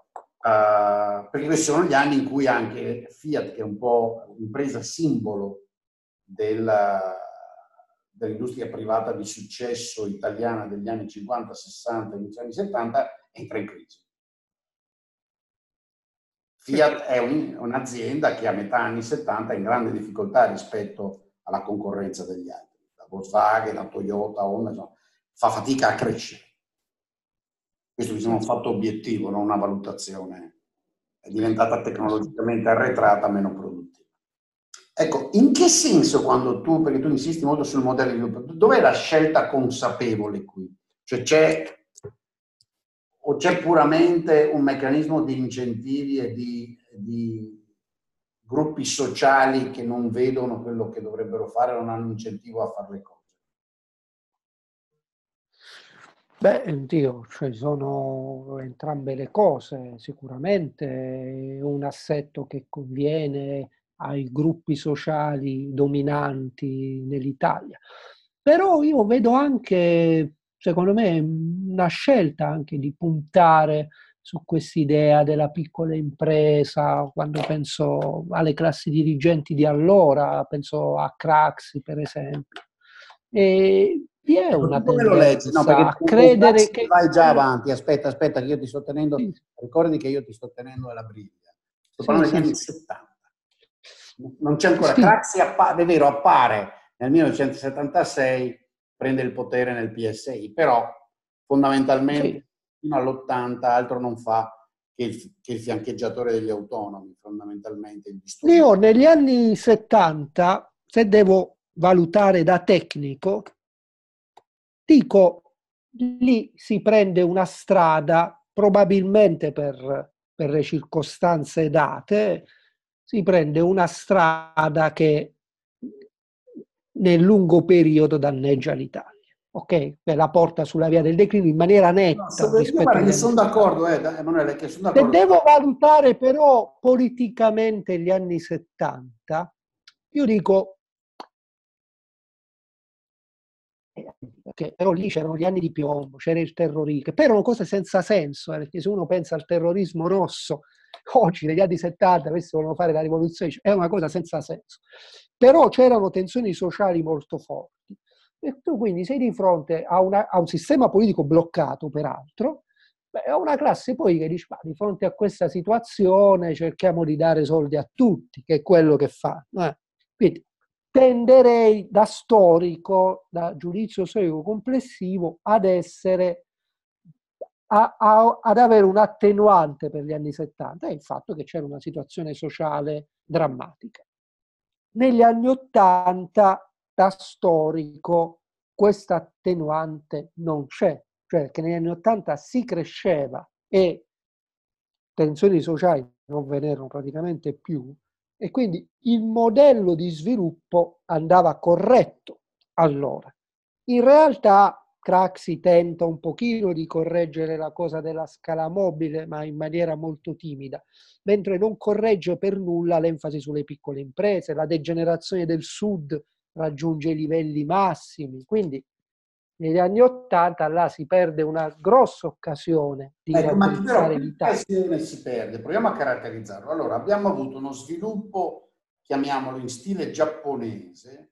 Uh, perché questi sono gli anni in cui anche Fiat, che è un po' un'impresa simbolo della, dell'industria privata di successo italiana degli anni cinquanta, sessanta, inizio anni settanta, entra in crisi. Fiat è un, un'azienda che a metà anni settanta è in grande difficoltà rispetto alla concorrenza degli altri. La Volkswagen, la Toyota, Honda, insomma, fa fatica a crescere. Questo mi sembra un fatto obiettivo, non una valutazione. È diventata tecnologicamente arretrata, meno produttiva. Ecco, in che senso quando tu, perché tu insisti molto sul modello di sviluppo, dov'è la scelta consapevole qui? Cioè c'è, o c'è puramente un meccanismo di incentivi e di, di gruppi sociali che non vedono quello che dovrebbero fare, non hanno incentivo a fare le cose? Beh, Dio, cioè sono entrambe le cose, sicuramente un assetto che conviene ai gruppi sociali dominanti nell'Italia. Però io vedo anche, secondo me, una scelta anche di puntare su quest'idea della piccola impresa, quando penso alle classi dirigenti di allora, penso a Craxi per esempio. E vi è una come lo leggi? No, tendenza perché a credere che... vai già avanti, aspetta, aspetta, che io ti sto tenendo, Sì. Ricordi che io ti sto tenendo alla briglia. Sto Sì, parlando degli sì, anni sì. settanta. Non c'è ancora, Sì. Craxi appare, è vero, appare nel millenovecentosettantasei prende il potere nel P S I, però fondamentalmente Sì. fino all'ottanta altro non fa che il, che il fiancheggiatore degli autonomi, fondamentalmente. Il Io negli anni settanta, se devo valutare da tecnico, dico, lì si prende una strada, probabilmente per, per le circostanze date, si prende una strada che nel lungo periodo danneggia l'Italia. Ok? Che la porta sulla via del declino in maniera No, netta io, rispetto guarda, agli io anni sono settanta. d'accordo, eh, Emanuele, che sono Se d'accordo. devo valutare però politicamente gli anni settanta, io dico, perché però lì c'erano gli anni di piombo, c'era il terrorismo, che poi erano cose senza senso, eh, perché se uno pensa al terrorismo rosso, oggi negli anni settanta, questi volevano fare la rivoluzione, è una cosa senza senso. Però c'erano tensioni sociali molto forti. E tu quindi sei di fronte a, una, a un sistema politico bloccato, peraltro, beh, a una classe poi che dice, ma di fronte a questa situazione cerchiamo di dare soldi a tutti, che è quello che fa. Eh. Quindi tenderei da storico, da giudizio storico complessivo, ad essere, a, a, ad avere un attenuante per gli anni settanta, è il fatto che c'era una situazione sociale drammatica. Negli anni ottanta, da storico, questa attenuante non c'è, cioè che negli anni ottanta si cresceva e tensioni sociali non ve n'erano praticamente più, e quindi il modello di sviluppo andava corretto allora. In realtà Craxi tenta un pochino di correggere la cosa della scala mobile, ma in maniera molto timida, mentre non corregge per nulla l'enfasi sulle piccole imprese, la degenerazione del sud raggiunge i livelli massimi, quindi negli anni Ottanta là si perde una grossa occasione di Ecco, ma però raddrizzare che l'Italia. occasione si perde? Proviamo a caratterizzarlo. Allora, abbiamo avuto uno sviluppo, chiamiamolo in stile giapponese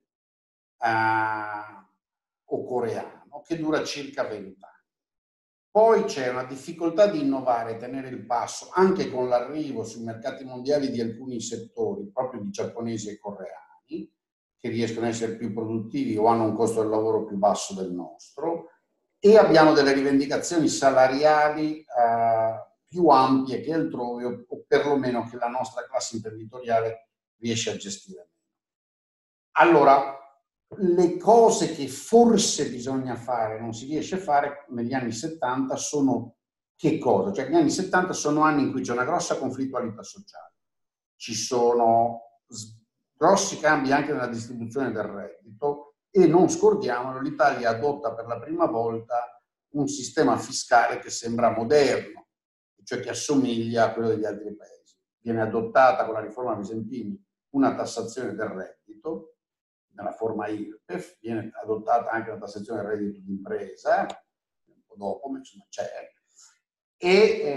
eh, o coreano, che dura circa venti anni. Poi c'è una difficoltà di innovare e tenere il passo anche con l'arrivo sui mercati mondiali di alcuni settori, proprio di giapponesi e coreani, che riescono a essere più produttivi o hanno un costo del lavoro più basso del nostro, e abbiamo delle rivendicazioni salariali eh, più ampie che altrove, o, o perlomeno che la nostra classe imprenditoriale riesce a gestire. Allora, le cose che forse bisogna fare, non si riesce a fare negli anni settanta sono che cosa? Cioè, gli anni settanta sono anni in cui c'è una grossa conflittualità sociale, ci sono grossi cambi anche nella distribuzione del reddito e non scordiamolo, l'Italia adotta per la prima volta un sistema fiscale che sembra moderno, cioè che assomiglia a quello degli altri paesi. Viene adottata con la riforma Visentini una tassazione del reddito, nella forma I R P E F, viene adottata anche la tassazione del reddito d'impresa, un po' dopo, ma insomma c'è. E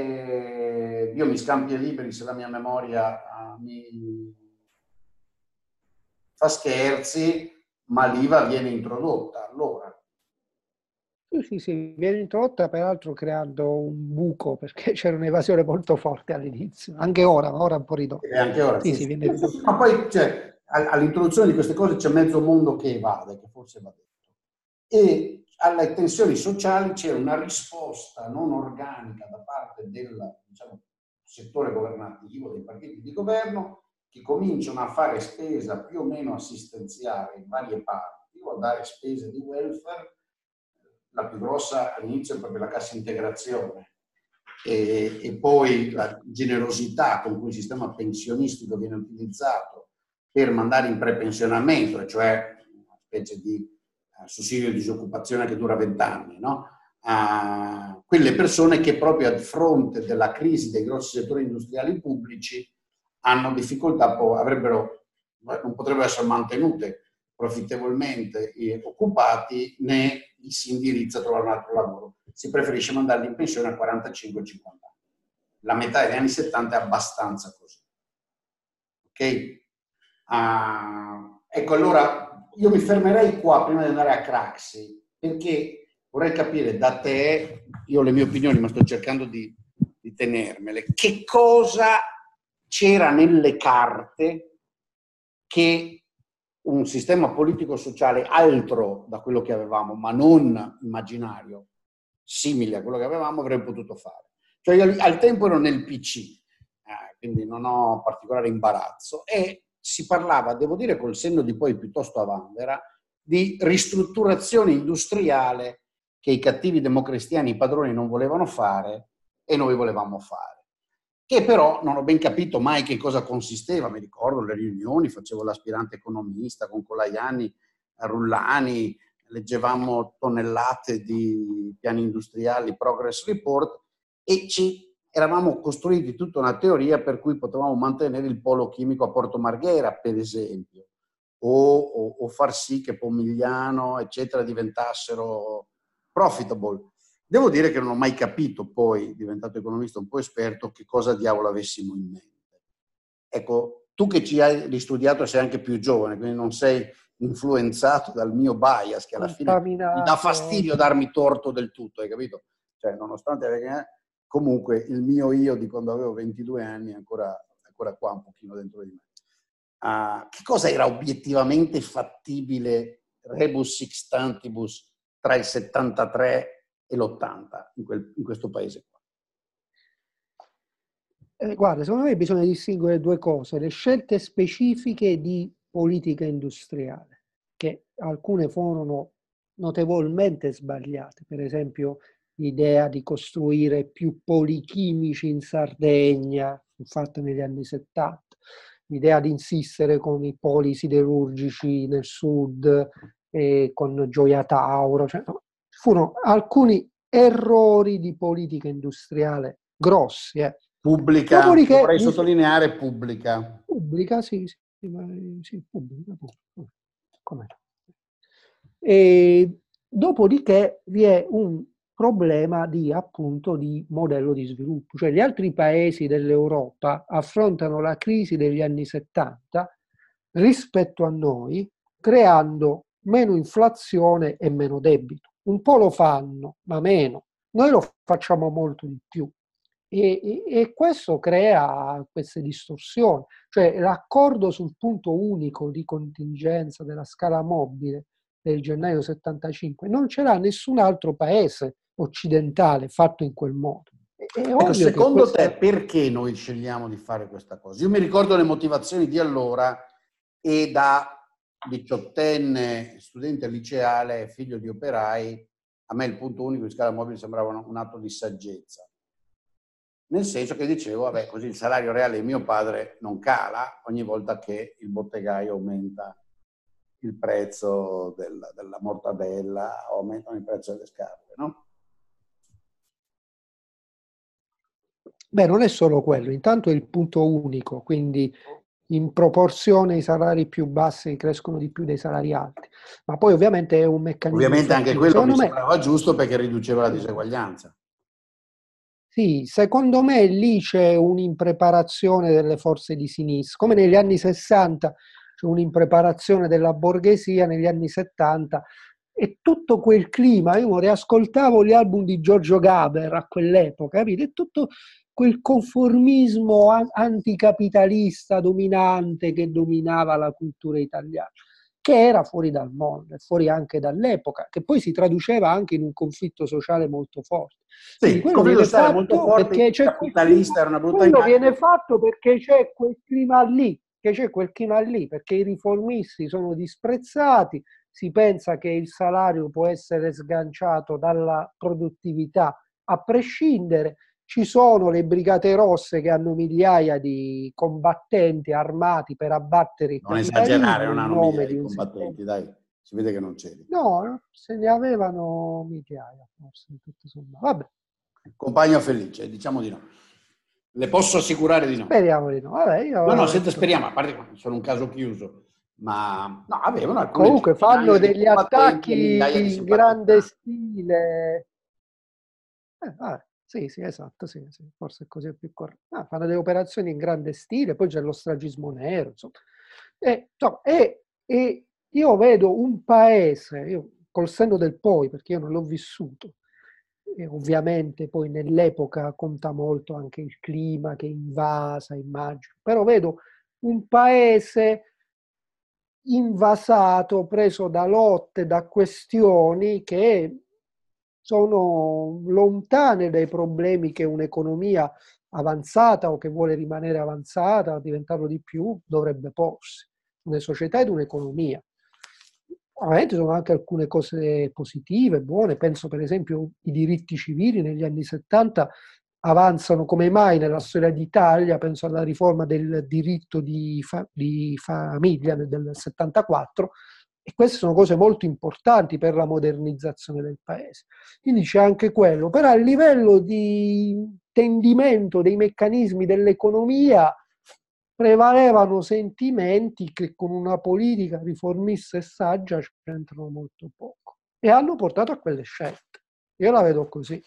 eh, io mi scambio liberi se la mia memoria uh, mi fa scherzi, ma l'I V A viene introdotta allora. Sì, sì, sì, viene introdotta peraltro creando un buco, perché c'era un'evasione molto forte all'inizio, anche ora, ma ora un po' ridotta. E anche ora, Sì, sì, sì, sì. viene ridotta. Ma poi cioè, all'introduzione di queste cose c'è mezzo mondo che evade, che forse va detto. E alle tensioni sociali c'è una risposta non organica da parte del, diciamo, settore governativo, dei partiti di governo, che cominciano a fare spesa più o meno assistenziale in varie parti, o a dare spese di welfare. La più grossa all'inizio è proprio la cassa integrazione, e, e poi la generosità con cui il sistema pensionistico viene utilizzato per mandare in prepensionamento, cioè una specie di uh, sussidio di disoccupazione che dura vent'anni, no? A quelle persone che proprio a fronte della crisi dei grossi settori industriali pubblici hanno difficoltà, avrebbero, non potrebbero essere mantenute profittevolmente occupati, né si indirizza a trovare un altro lavoro. Si preferisce mandarli in pensione a quarantacinque cinquanta anni. La metà degli anni settanta è abbastanza così. Ok? Uh, ecco, allora io mi fermerei qua prima di andare a Craxi, perché vorrei capire da te, io ho le mie opinioni, ma sto cercando di, di tenermele, che cosa c'era nelle carte che un sistema politico-sociale altro da quello che avevamo, ma non immaginario, simile a quello che avevamo, avremmo potuto fare. Cioè io al tempo ero nel P C, eh, quindi non ho particolare imbarazzo, e si parlava, devo dire col senno di poi piuttosto a vanvera, di ristrutturazione industriale che i cattivi democristiani, i padroni, non volevano fare e noi volevamo fare. Che però non ho ben capito mai che cosa consisteva. Mi ricordo le riunioni, facevo l'aspirante economista con Colaiani, Rullani, leggevamo tonnellate di piani industriali, progress report, e ci eravamo costruiti tutta una teoria per cui potevamo mantenere il polo chimico a Porto Marghera, per esempio, o, o, o far sì che Pomigliano, eccetera, diventassero profitable. Devo dire che non ho mai capito, poi, diventato economista un po' esperto, che cosa diavolo avessimo in mente. Ecco, tu che ci hai ristudiato sei anche più giovane, quindi non sei influenzato dal mio bias, che alla fine mi dà fastidio darmi torto del tutto, hai capito? Cioè, nonostante, comunque, il mio io di quando avevo ventidue anni è ancora, ancora qua, un pochino dentro di me. Uh, che cosa era obiettivamente fattibile, rebus sixtantibus, tra il settantatré e l'ottanta in, quel, in questo paese qua? Eh, guarda, secondo me bisogna distinguere due cose: le scelte specifiche di politica industriale, che alcune furono notevolmente sbagliate, per esempio l'idea di costruire più poli chimici in Sardegna, fatta negli anni settanta, l'idea di insistere con i poli siderurgici nel sud, e con Gioia Tauro, cioè, furono alcuni errori di politica industriale grossi. Eh. Pubblica, Dopodiché, dovrei mi... sottolineare pubblica. Pubblica, sì, sì, sì pubblica, pubblica. Com'è? E dopodiché vi è un problema di, appunto, di modello di sviluppo. Cioè gli altri paesi dell'Europa affrontano la crisi degli anni settanta rispetto a noi, creando meno inflazione e meno debito. Un po' lo fanno, ma meno. Noi lo facciamo molto di più. E, e, e questo crea queste distorsioni. Cioè l'accordo sul punto unico di contingenza della scala mobile del gennaio settantacinque non c'era nessun altro paese occidentale fatto in quel modo. È ecco, secondo questa... te perché noi scegliamo di fare questa cosa? Io mi ricordo le motivazioni di allora, e da diciottenne studente liceale, figlio di operai, a me il punto unico di scala mobile sembrava un atto di saggezza. Nel senso che dicevo, vabbè, così il salario reale di mio padre non cala ogni volta che il bottegaio aumenta il prezzo del, della mortadella o aumentano il prezzo delle scarpe, no? Beh, non è solo quello. Intanto è il punto unico, quindi in proporzione i salari più bassi crescono di più dei salari alti. Ma poi ovviamente è un meccanismo Ovviamente anche quello secondo mi me, sembrava giusto perché riduceva la diseguaglianza. Sì, secondo me lì c'è un'impreparazione delle forze di sinistra, come negli anni sessanta c'è un'impreparazione della borghesia, negli anni settanta, e tutto quel clima, io riascoltavo gli album di Giorgio Gaber a quell'epoca, capite? E tutto quel conformismo anticapitalista dominante che dominava la cultura italiana, che era fuori dal mondo, fuori anche dall'epoca, che poi si traduceva anche in un conflitto sociale molto forte. Sì, quello viene fatto molto forte, perché c'è capitalista, era una brutta quello immagine. viene fatto perché c'è quel clima lì, che c'è quel clima lì, perché i riformisti sono disprezzati, si pensa che il salario può essere sganciato dalla produttività a prescindere. Ci sono le brigate rosse che hanno migliaia di combattenti armati per abbattere il non capitalismo. Esagerare, non in hanno nome migliaia di di un combattenti, dai, si vede che non c'eri. No, se ne avevano migliaia, forse, tutto sommato. Vabbè. Compagno felice, diciamo di no. Le posso assicurare di no. Speriamo di no. Vabbè, io no, no, senza speriamo, a parte che sono un caso chiuso, ma no, avevano alcune comunque fanno degli attacchi in grande stile. Eh, vabbè, sì, sì, esatto, sì, sì, forse così è più corretto. Ah, fanno delle operazioni in grande stile, poi c'è lo stragismo nero, insomma. E, insomma, e, e io vedo un paese, io, col senno del poi, perché io non l'ho vissuto, e ovviamente poi nell'epoca conta molto anche il clima che invasa, immagino, però vedo un paese invasato, preso da lotte, da questioni che sono lontane dai problemi che un'economia avanzata o che vuole rimanere avanzata, diventarlo di più, dovrebbe porsi. Una società ed un'economia. Ovviamente sono anche alcune cose positive, buone. Penso per esempio i diritti civili negli anni settanta avanzano come mai nella storia d'Italia. Penso alla riforma del diritto di, fa- di famiglia del settantaquattro, e queste sono cose molto importanti per la modernizzazione del paese. Quindi c'è anche quello, però a livello di tendimento dei meccanismi dell'economia prevalevano sentimenti che con una politica riformista e saggia c'entrano molto poco e hanno portato a quelle scelte. Io la vedo così.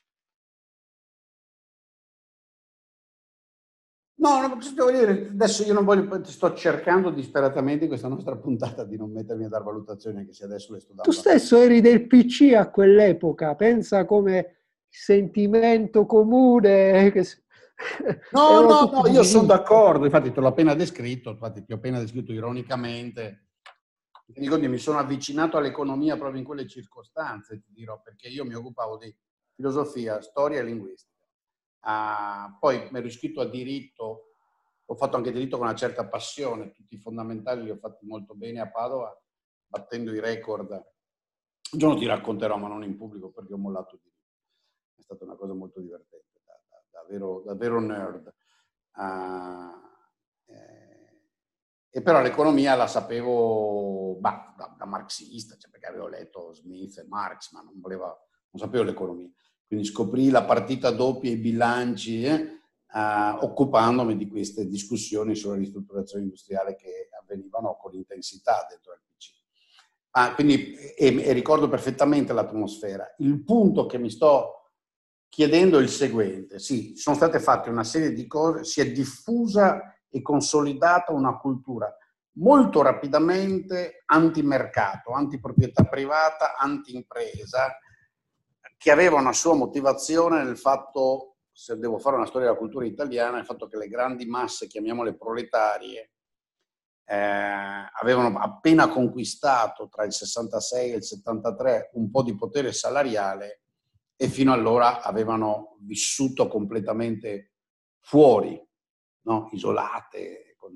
No, no, devo dire, adesso io non voglio, sto cercando disperatamente in questa nostra puntata di non mettermi a dar valutazioni, anche se adesso le sto Tu dando. stesso eri del P C a quell'epoca, pensa come sentimento comune. Che... No, erano no, tutti no, di io sono sinistra. d'accordo, infatti te l'ho appena descritto, infatti ti ho appena descritto ironicamente. Dico, mi sono avvicinato all'economia proprio in quelle circostanze, ti dirò, perché io mi occupavo di filosofia, storia e linguistica. Ah, poi mi ero iscritto a diritto, ho fatto anche diritto con una certa passione, tutti i fondamentali li ho fatti molto bene a Padova, battendo i record. Un giorno ti racconterò, ma non in pubblico, perché ho mollato diritto. È stata una cosa molto divertente, da, da, davvero, davvero nerd. Uh, eh, e però l'economia la sapevo bah, da, da marxista, cioè perché avevo letto Smith e Marx, ma non, voleva, non sapevo l'economia. Quindi scoprì la partita doppia e i bilanci, eh, uh, occupandomi di queste discussioni sulla ristrutturazione industriale che avvenivano con intensità dentro il P C. Ah, quindi, e, e ricordo perfettamente l'atmosfera. Il punto che mi sto chiedendo è il seguente: sì, sono state fatte una serie di cose, si è diffusa e consolidata una cultura molto rapidamente antimercato, antiproprietà privata, anti-impresa, che aveva una sua motivazione nel fatto, se devo fare una storia della cultura italiana, il fatto che le grandi masse, chiamiamole proletarie, eh, avevano appena conquistato tra il sessantasei e il settantatré un po' di potere salariale e fino allora avevano vissuto completamente fuori, no? Isolate, con,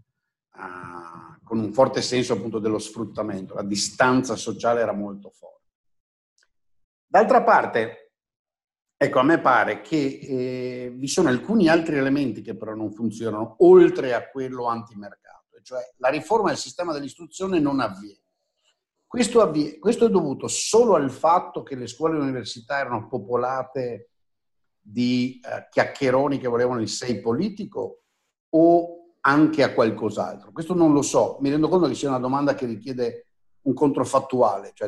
uh, con un forte senso appunto dello sfruttamento. La distanza sociale era molto forte. D'altra parte, ecco, a me pare che eh, vi sono alcuni altri elementi che però non funzionano, oltre a quello antimercato, cioè la riforma del sistema dell'istruzione non avviene. Questo, avviene. Questo è dovuto solo al fatto che le scuole e le università erano popolate di eh, chiacchieroni che volevano il sei politico, o anche a qualcos'altro? Questo non lo so, mi rendo conto che sia una domanda che richiede un controfattuale, cioè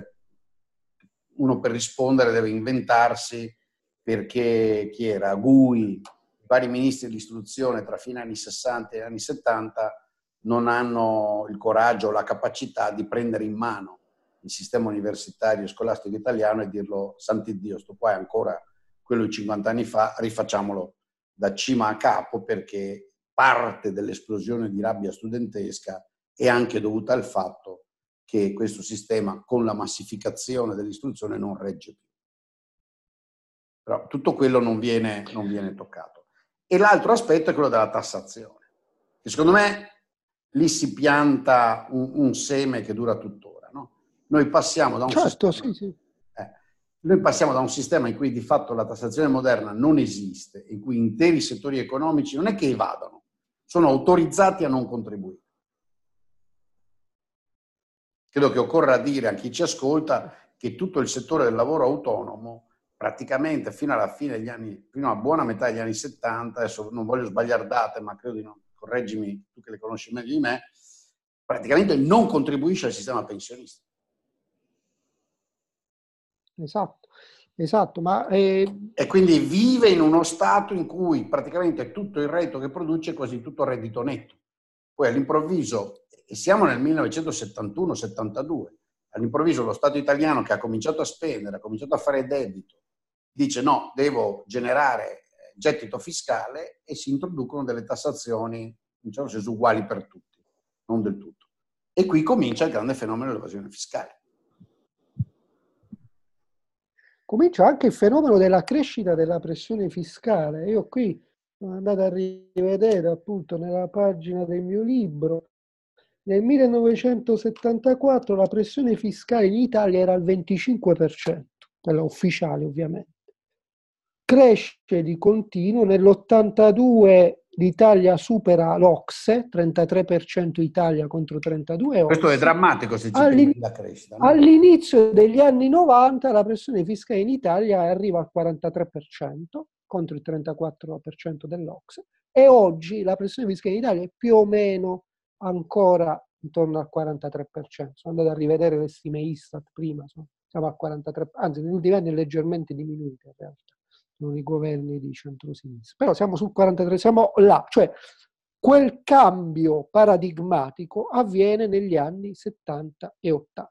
uno per rispondere deve inventarsi perché chi era? Gui, i vari ministri dell'istruzione tra fine anni sessanta e anni settanta non hanno il coraggio o la capacità di prendere in mano il sistema universitario e scolastico italiano e dirlo: santi Dio, sto qua è ancora quello di cinquanta anni fa, rifacciamolo da cima a capo, perché parte dell'esplosione di rabbia studentesca è anche dovuta al fatto che questo sistema, con la massificazione dell'istruzione, non regge più. Però tutto quello non viene, non viene toccato. E l'altro aspetto è quello della tassazione, che secondo me lì si pianta un, un seme che dura tuttora, no? Noi passiamo da un Certo, sistema, sì, sì. eh, noi passiamo da un sistema in cui di fatto la tassazione moderna non esiste, in cui interi settori economici non è che evadano, sono autorizzati a non contribuire. Credo che occorra dire a chi ci ascolta che tutto il settore del lavoro autonomo, praticamente fino alla fine degli anni, fino a buona metà degli anni settanta, adesso non voglio sbagliare date, ma credo di no, correggimi tu che le conosci meglio di me, praticamente non contribuisce al sistema pensionistico. Esatto, esatto, ma eh... e quindi vive in uno stato in cui praticamente tutto il reddito che produce è quasi tutto reddito netto. Poi all'improvviso, e siamo nel millenovecentosettantuno settantadue, all'improvviso lo Stato italiano, che ha cominciato a spendere, ha cominciato a fare debito, dice no, devo generare gettito fiscale, e si introducono delle tassazioni in certo senso uguali per tutti, non del tutto. E qui comincia il grande fenomeno dell'evasione fiscale. Comincia anche il fenomeno della crescita della pressione fiscale. Io qui sono andato a rivedere appunto nella pagina del mio libro. Nel millenovecentosettantaquattro la pressione fiscale in Italia era al venticinque per cento, quella ufficiale ovviamente. Cresce di continuo, nell'ottantadue l'Italia supera l'O C S E, trentatré per cento Italia contro trentadue O C S E. Questo è drammatico se ci All'in- pensi la crescita, no? All'inizio degli anni novanta la pressione fiscale in Italia arriva al quarantatré per cento contro il trentaquattro per cento dell'O C S E e oggi la pressione fiscale in Italia è più o meno ancora intorno al quarantatré per cento. Sono andato a rivedere le stime Istat prima, sono, siamo al quarantatré per cento, anzi negli ultimi anni è leggermente diminuita in realtà, sono i governi di centrosinistra, però siamo sul quarantatré, siamo là, cioè quel cambio paradigmatico avviene negli anni settanta e ottanta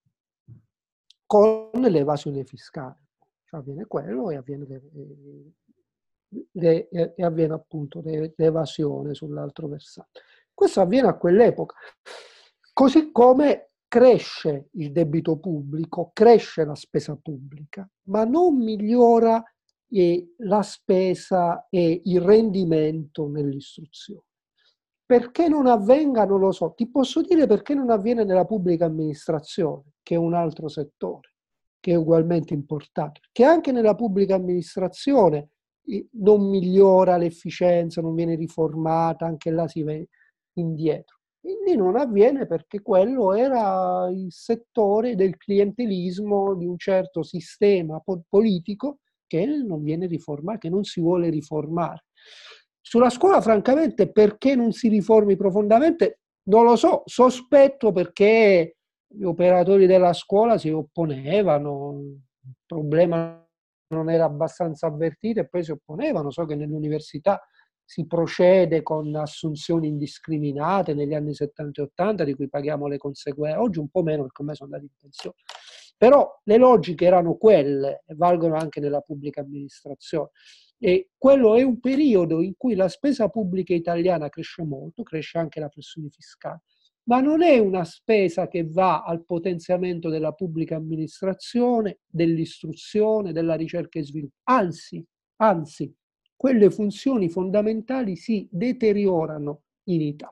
con l'evasione fiscale, cioè avviene quello e avviene, le, le, e avviene appunto l'evasione sull'altro versante. Questo avviene a quell'epoca, così come cresce il debito pubblico, cresce la spesa pubblica, ma non migliora eh, la spesa e il rendimento nell'istruzione. Perché non avvenga, non lo so. Ti posso dire perché non avviene nella pubblica amministrazione, che è un altro settore, che è ugualmente importante. Che anche nella pubblica amministrazione non migliora l'efficienza, non viene riformata, anche là si va indietro. Quindi non avviene perché quello era il settore del clientelismo di un certo sistema politico che non viene riformato, che non si vuole riformare. Sulla scuola, francamente, perché non si riformi profondamente? Non lo so, sospetto perché gli operatori della scuola si opponevano, il problema non era abbastanza avvertito e poi si opponevano. So che nell'università si procede con assunzioni indiscriminate negli anni settanta e ottanta, di cui paghiamo le conseguenze. Oggi un po' meno perché ormai sono andati in pensione. Però le logiche erano quelle e valgono anche nella pubblica amministrazione. E quello è un periodo in cui la spesa pubblica italiana cresce molto, cresce anche la pressione fiscale, ma non è una spesa che va al potenziamento della pubblica amministrazione, dell'istruzione, della ricerca e sviluppo. Anzi, anzi, quelle funzioni fondamentali si deteriorano in Italia.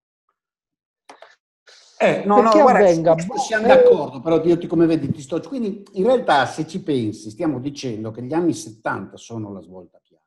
Eh, no, Perché no, guarda, avvenga? siamo d'accordo, però io ti, come vedi ti sto... Quindi in realtà se ci pensi stiamo dicendo che gli anni settanta sono la svolta chiave.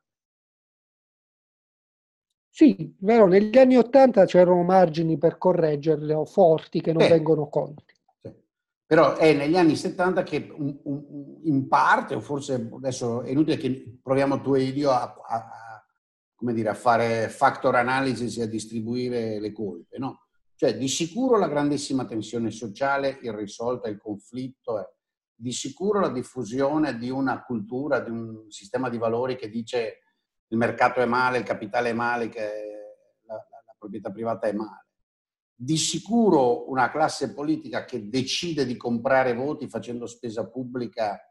Sì, vero, negli anni ottanta c'erano margini per correggerle o forti che non eh, vengono colti. Sì. Però è negli anni settanta che un, un, in parte, o forse adesso è inutile che proviamo tu e io a, a, a, come dire, a fare factor analysis e a distribuire le colpe, no? Cioè di sicuro la grandissima tensione sociale irrisolta, il conflitto, è di sicuro la diffusione di una cultura, di un sistema di valori che dice il mercato è male, il capitale è male, che la, la, la proprietà privata è male. Di sicuro una classe politica che decide di comprare voti facendo spesa pubblica,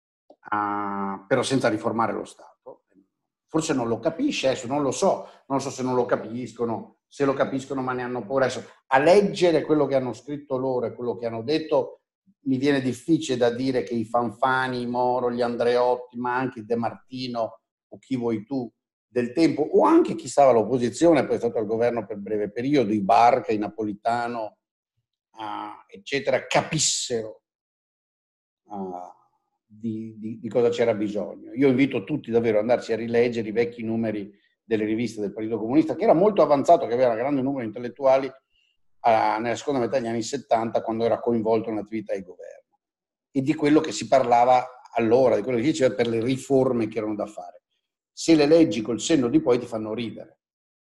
uh, però senza riformare lo Stato. Forse non lo capisce, adesso non lo so, non so se non lo capiscono, se lo capiscono ma ne hanno paura. Adesso, a leggere quello che hanno scritto loro e quello che hanno detto, mi viene difficile da dire che i Fanfani, i Moro, gli Andreotti, ma anche il De Martino o chi vuoi tu, del tempo, o anche chi stava all'opposizione, poi è stato al governo per breve periodo, i Barca, i Napolitano, uh, eccetera, capissero uh, di, di, di cosa c'era bisogno. Io invito tutti davvero ad andarsi a rileggere i vecchi numeri delle riviste del Partito Comunista, che era molto avanzato, che aveva un grande numero di intellettuali uh, nella seconda metà degli anni settanta, quando era coinvolto nell'attività di governo, e di quello che si parlava allora, di quello che si diceva per le riforme che erano da fare. Se le leggi col senno di poi ti fanno ridere,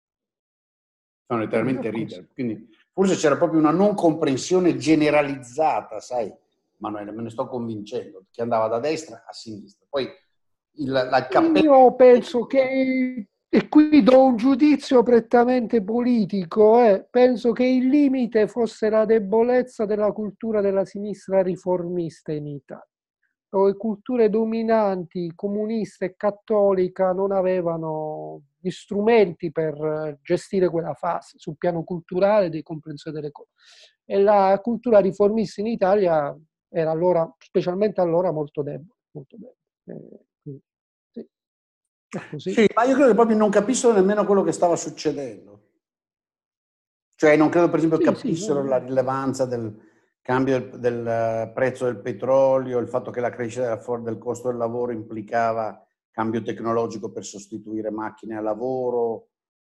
fanno letteralmente ridere. Quindi forse c'era proprio una non comprensione generalizzata, sai, ma me ne sto convincendo, che andava da destra a sinistra. Poi il, la cappella... Io penso che, e qui do un giudizio prettamente politico, eh, penso che il limite fosse la debolezza della cultura della sinistra riformista in Italia. Le culture dominanti, comunista e cattolica, non avevano gli strumenti per gestire quella fase sul piano culturale di comprensione delle cose. E la cultura riformista in Italia era allora, specialmente allora, molto debole. Molto debole. Eh, quindi, sì, è così. Sì, ma io credo che proprio non capissero nemmeno quello che stava succedendo. Cioè non credo per esempio Sì, sì, capissero no, la rilevanza del cambio del, del prezzo del petrolio, il fatto che la crescita del, del costo del lavoro implicava cambio tecnologico per sostituire macchine a lavoro.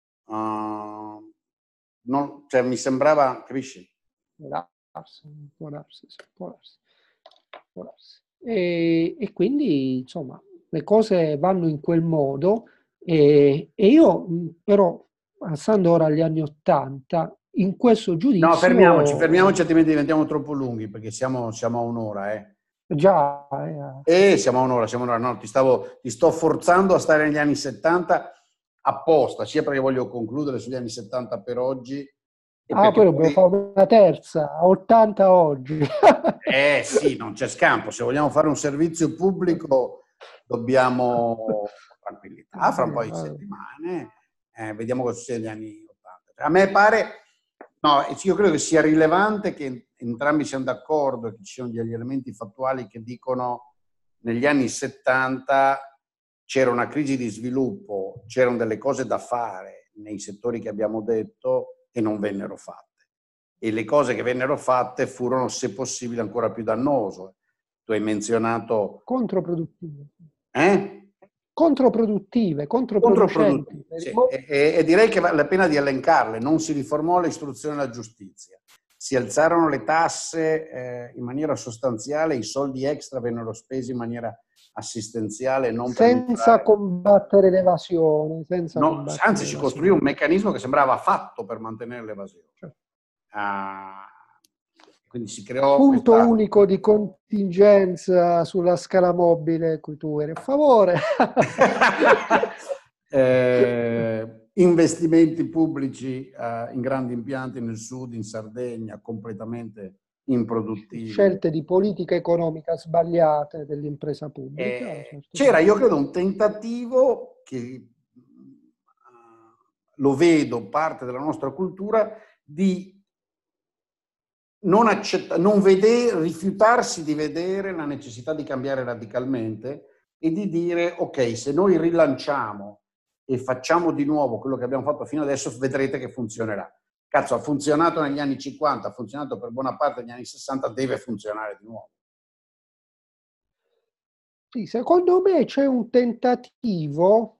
Uh, non, cioè, mi sembrava, capisci? può darsi, può darsi, sì, può darsi, può darsi. E, e quindi, insomma, le cose vanno in quel modo e, e io però, passando ora agli anni Ottanta, in questo No, fermiamoci, fermiamoci, giudizio altrimenti diventiamo troppo lunghi, perché siamo, siamo a un'ora, eh. già... E Eh, siamo a un'ora, siamo a un'ora. No, ti, stavo, ti sto forzando a stare negli anni settanta apposta, sia perché voglio concludere sugli anni settanta per oggi, e ah, perché poi dobbiamo poi... fare una terza, a ottanta oggi. Eh sì, non c'è scampo. Se vogliamo fare un servizio pubblico dobbiamo tranquillità, fra un po' di settimane, eh, vediamo cosa succede negli anni ottanta. A me pare, no, io credo che sia rilevante che entrambi siamo d'accordo che ci siano degli elementi fattuali che dicono negli anni settanta c'era una crisi di sviluppo, c'erano delle cose da fare nei settori che abbiamo detto e non vennero fatte. E le cose che vennero fatte furono, se possibile, ancora più dannose. Tu hai menzionato... Controproductive. Eh? Controproductive, controproducenti. Controproductive, sì. E, e, e direi che vale la pena di elencarle. Non si riformò l'istruzione e la giustizia. Si alzarono le tasse eh, in maniera sostanziale, i soldi extra vennero spesi in maniera assistenziale, non per Senza migliorare... combattere l'evasione, senza No, combattere anzi, si costruì l'evasione. un meccanismo che sembrava fatto per mantenere l'evasione. Cioè, Ah, quindi si creò punto questa... unico di contingenza sulla scala mobile cui tu eri a favore. eh, investimenti pubblici eh, in grandi impianti nel sud, in Sardegna, completamente improduttivi. Scelte di politica economica sbagliate dell'impresa pubblica. Eh, Certo. c'era, io credo, un tentativo che lo vedo parte della nostra cultura di non accetta, non vedere, rifiutarsi di vedere la necessità di cambiare radicalmente e di dire ok, se noi rilanciamo e facciamo di nuovo quello che abbiamo fatto fino adesso, vedrete che funzionerà. Cazzo, ha funzionato negli anni cinquanta, ha funzionato per buona parte degli anni sessanta, deve funzionare di nuovo. Sì, secondo me c'è un tentativo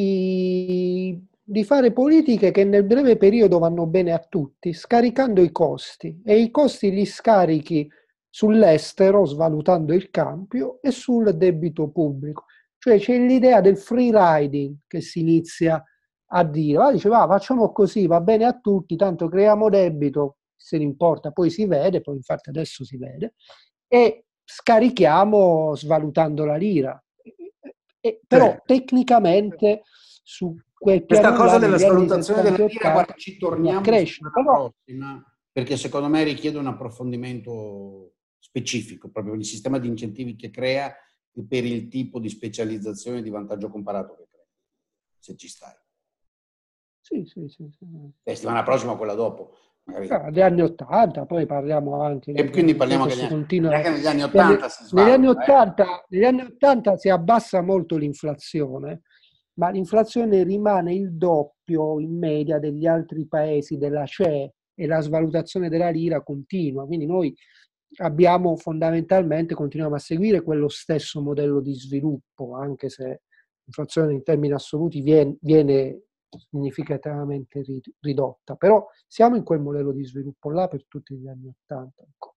di, di fare politiche che nel breve periodo vanno bene a tutti, scaricando i costi. E i costi li scarichi sull'estero, svalutando il cambio, e sul debito pubblico. Cioè c'è l'idea del free riding che si inizia a dire. Va, dice, va, facciamo così, va bene a tutti, tanto creiamo debito, se ne importa, poi si vede, poi infatti adesso si vede, e scarichiamo svalutando la lira. E, però Cioè, tecnicamente su quel questa piano cosa là della negli anni svalutazione della settanta e lira, guarda, ottanta ci va a torniamo crescere. settimana Però prossima, perché secondo me richiede un approfondimento specifico, proprio il sistema di incentivi che crea e per il tipo di specializzazione e di vantaggio comparato che crea, se ci stai. sì, sì, sì, sì. La settimana prossima o quella dopo. Magari. Ah, degli anni ottanta, poi parliamo anche E di, quindi parliamo dopo anche si degli anni, continua. neanche negli anni Negli, ottanta si negli anni svaluta. Eh? ottanta, negli anni ottanta si abbassa molto l'inflazione, ma l'inflazione rimane il doppio in media degli altri paesi della C E e la svalutazione della lira continua. Quindi noi abbiamo fondamentalmente, continuiamo a seguire quello stesso modello di sviluppo, anche se l'inflazione in termini assoluti viene, viene significativamente ridotta, però siamo in quel modello di sviluppo là per tutti gli anni ottanta. Ecco.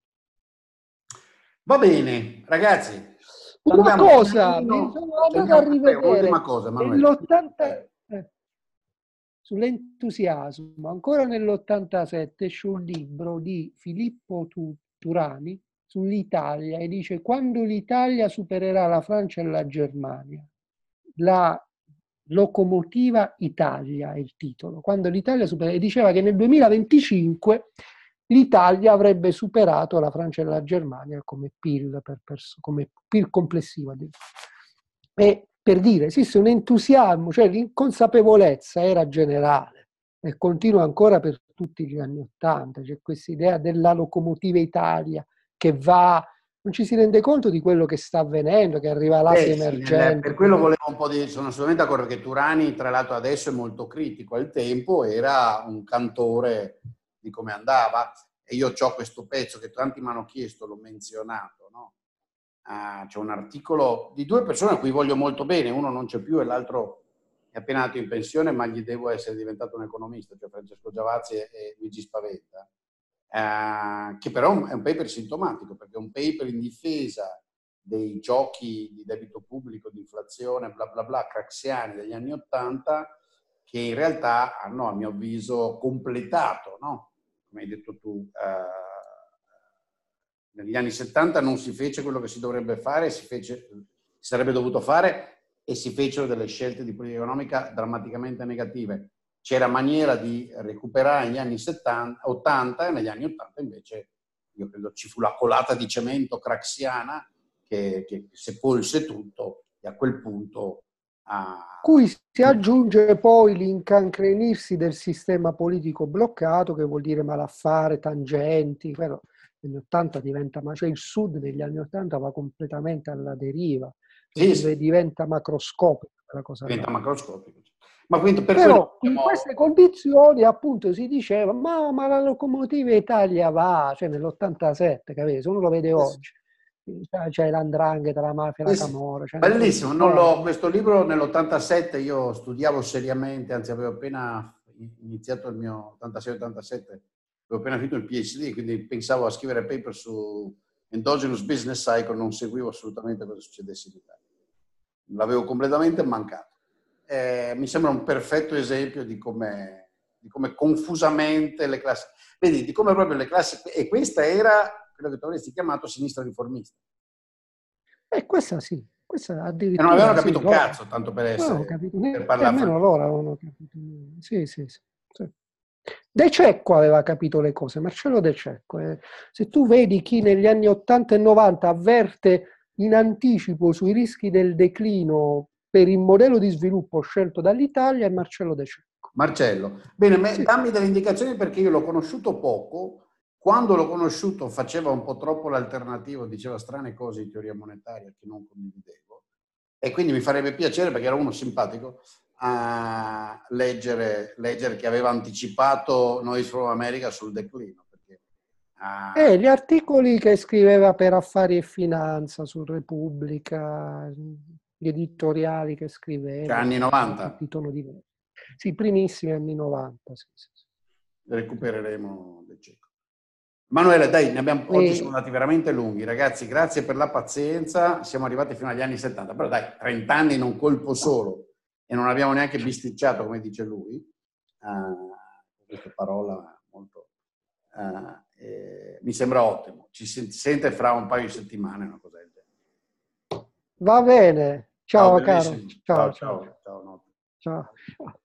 Va bene, ragazzi. Una Salutiamo cosa, mi Tonino. sono andato a Salutiamo, aspetta, un'ultima rivedere cosa, Manuele. nell'ottanta eh, sull'entusiasmo, ancora nell'ottantasette c'è un libro di Filippo Turani sull'Italia e dice: quando l'Italia supererà la Francia e la Germania, la locomotiva Italia è il titolo, quando l'Italia supererà, e diceva che nel duemilaventicinque l'Italia avrebbe superato la Francia e la Germania come P I L per perso- come P I L complessiva. E per dire, esiste un entusiasmo, cioè l'inconsapevolezza era generale e continua ancora per tutti gli anni Ottanta. C'è questa idea della locomotiva Italia che va, non ci si rende conto di quello che sta avvenendo, che arriva l'Asia Beh, sì, nel- per emergente. quello volevo un po' di... Sono assolutamente d'accordo che Turani, tra l'altro adesso è molto critico, al tempo era un cantore di come andava, e io ho questo pezzo che tanti mi hanno chiesto, l'ho menzionato, no? Ah, c'è un articolo di due persone a cui voglio molto bene, uno non c'è più e l'altro è appena andato in pensione, ma gli devo essere diventato un economista, cioè Francesco Giavazzi e, e Luigi Spaventa, eh, che però è un paper sintomatico, perché è un paper in difesa dei giochi di debito pubblico, di inflazione, bla bla bla, craxiani degli anni Ottanta, che in realtà hanno, a mio avviso, completato, no? Come hai detto tu, eh, negli anni settanta non si fece quello che si dovrebbe fare, si, fece, si sarebbe dovuto fare, e si fecero delle scelte di politica economica drammaticamente negative. C'era maniera di recuperare negli anni settanta, ottanta, e negli anni ottanta invece io credo ci fu la colata di cemento craxiana che, che sepolse tutto, e a quel punto... Ah, Cui si aggiunge poi l'incancrenirsi del sistema politico bloccato, che vuol dire malaffare, tangenti, però negli ottanta diventa, ma cioè il sud negli anni ottanta va completamente alla deriva, cioè sì, sì, diventa macroscopica quella cosa là. diventa macroscopico. Ma quindi per quello Però in diciamo, queste condizioni appunto si diceva ma, ma la locomotiva Italia va, cioè nell'ottantasette, capito? Se uno lo vede sì, sì. oggi, c'è l'andrangheta, la mafia, la Sì, sì. camorra, c'è una Bellissimo, non l'ho- condizione. questo libro nell'ottantasette io studiavo seriamente, anzi avevo appena iniziato il mio ottantasei ottantasette, avevo appena finito il PhD, quindi pensavo a scrivere paper su endogenous business cycle, non seguivo assolutamente cosa succedesse in Italia. L'avevo completamente mancato. Eh, mi sembra un perfetto esempio di come, di come confusamente le classi, vedi, di come proprio le classi, e questa era quello che tu avresti chiamato sinistra riformista. E questa sì, questa E non avevano addirittura sì, capito un loro cazzo, tanto per non ho essere, capito, per parlare nemmeno francese. loro avevano capito. Sì, sì, sì, sì. De Cecco aveva capito le cose, Marcello De Cecco. Eh. Se tu vedi chi negli anni ottanta e novanta avverte in anticipo sui rischi del declino per il modello di sviluppo scelto dall'Italia, è Marcello De Cecco. Marcello, bene, me- Sì. dammi delle indicazioni perché io l'ho conosciuto poco. Quando l'ho conosciuto faceva un po' troppo l'alternativo, diceva strane cose in teoria monetaria che non condividevo, e quindi mi farebbe piacere, perché era uno simpatico, a leggere, leggere che aveva anticipato Noise from America sul declino. Perché, ah, E gli articoli che scriveva per Affari e Finanza su Repubblica, gli editoriali che cioè scriveva, anni erano novanta, tutti tono diversi. Sì, i primissimi anni novanta. Sì, sì, sì. recupereremo De Cecco. Manuele, dai, ne abbiamo, oggi siamo E, andati veramente lunghi, ragazzi, grazie per la pazienza, siamo arrivati fino agli anni settanta, però dai, trenta anni in un colpo solo e non abbiamo neanche bisticciato, come dice lui, uh, questa parola molto, uh, eh, mi sembra ottimo, ci si sente fra un paio di settimane, una cosa del genere. va bene, Ciao, ciao caro, bellissimo, ciao, ciao, ciao, ciao, ciao. No. ciao.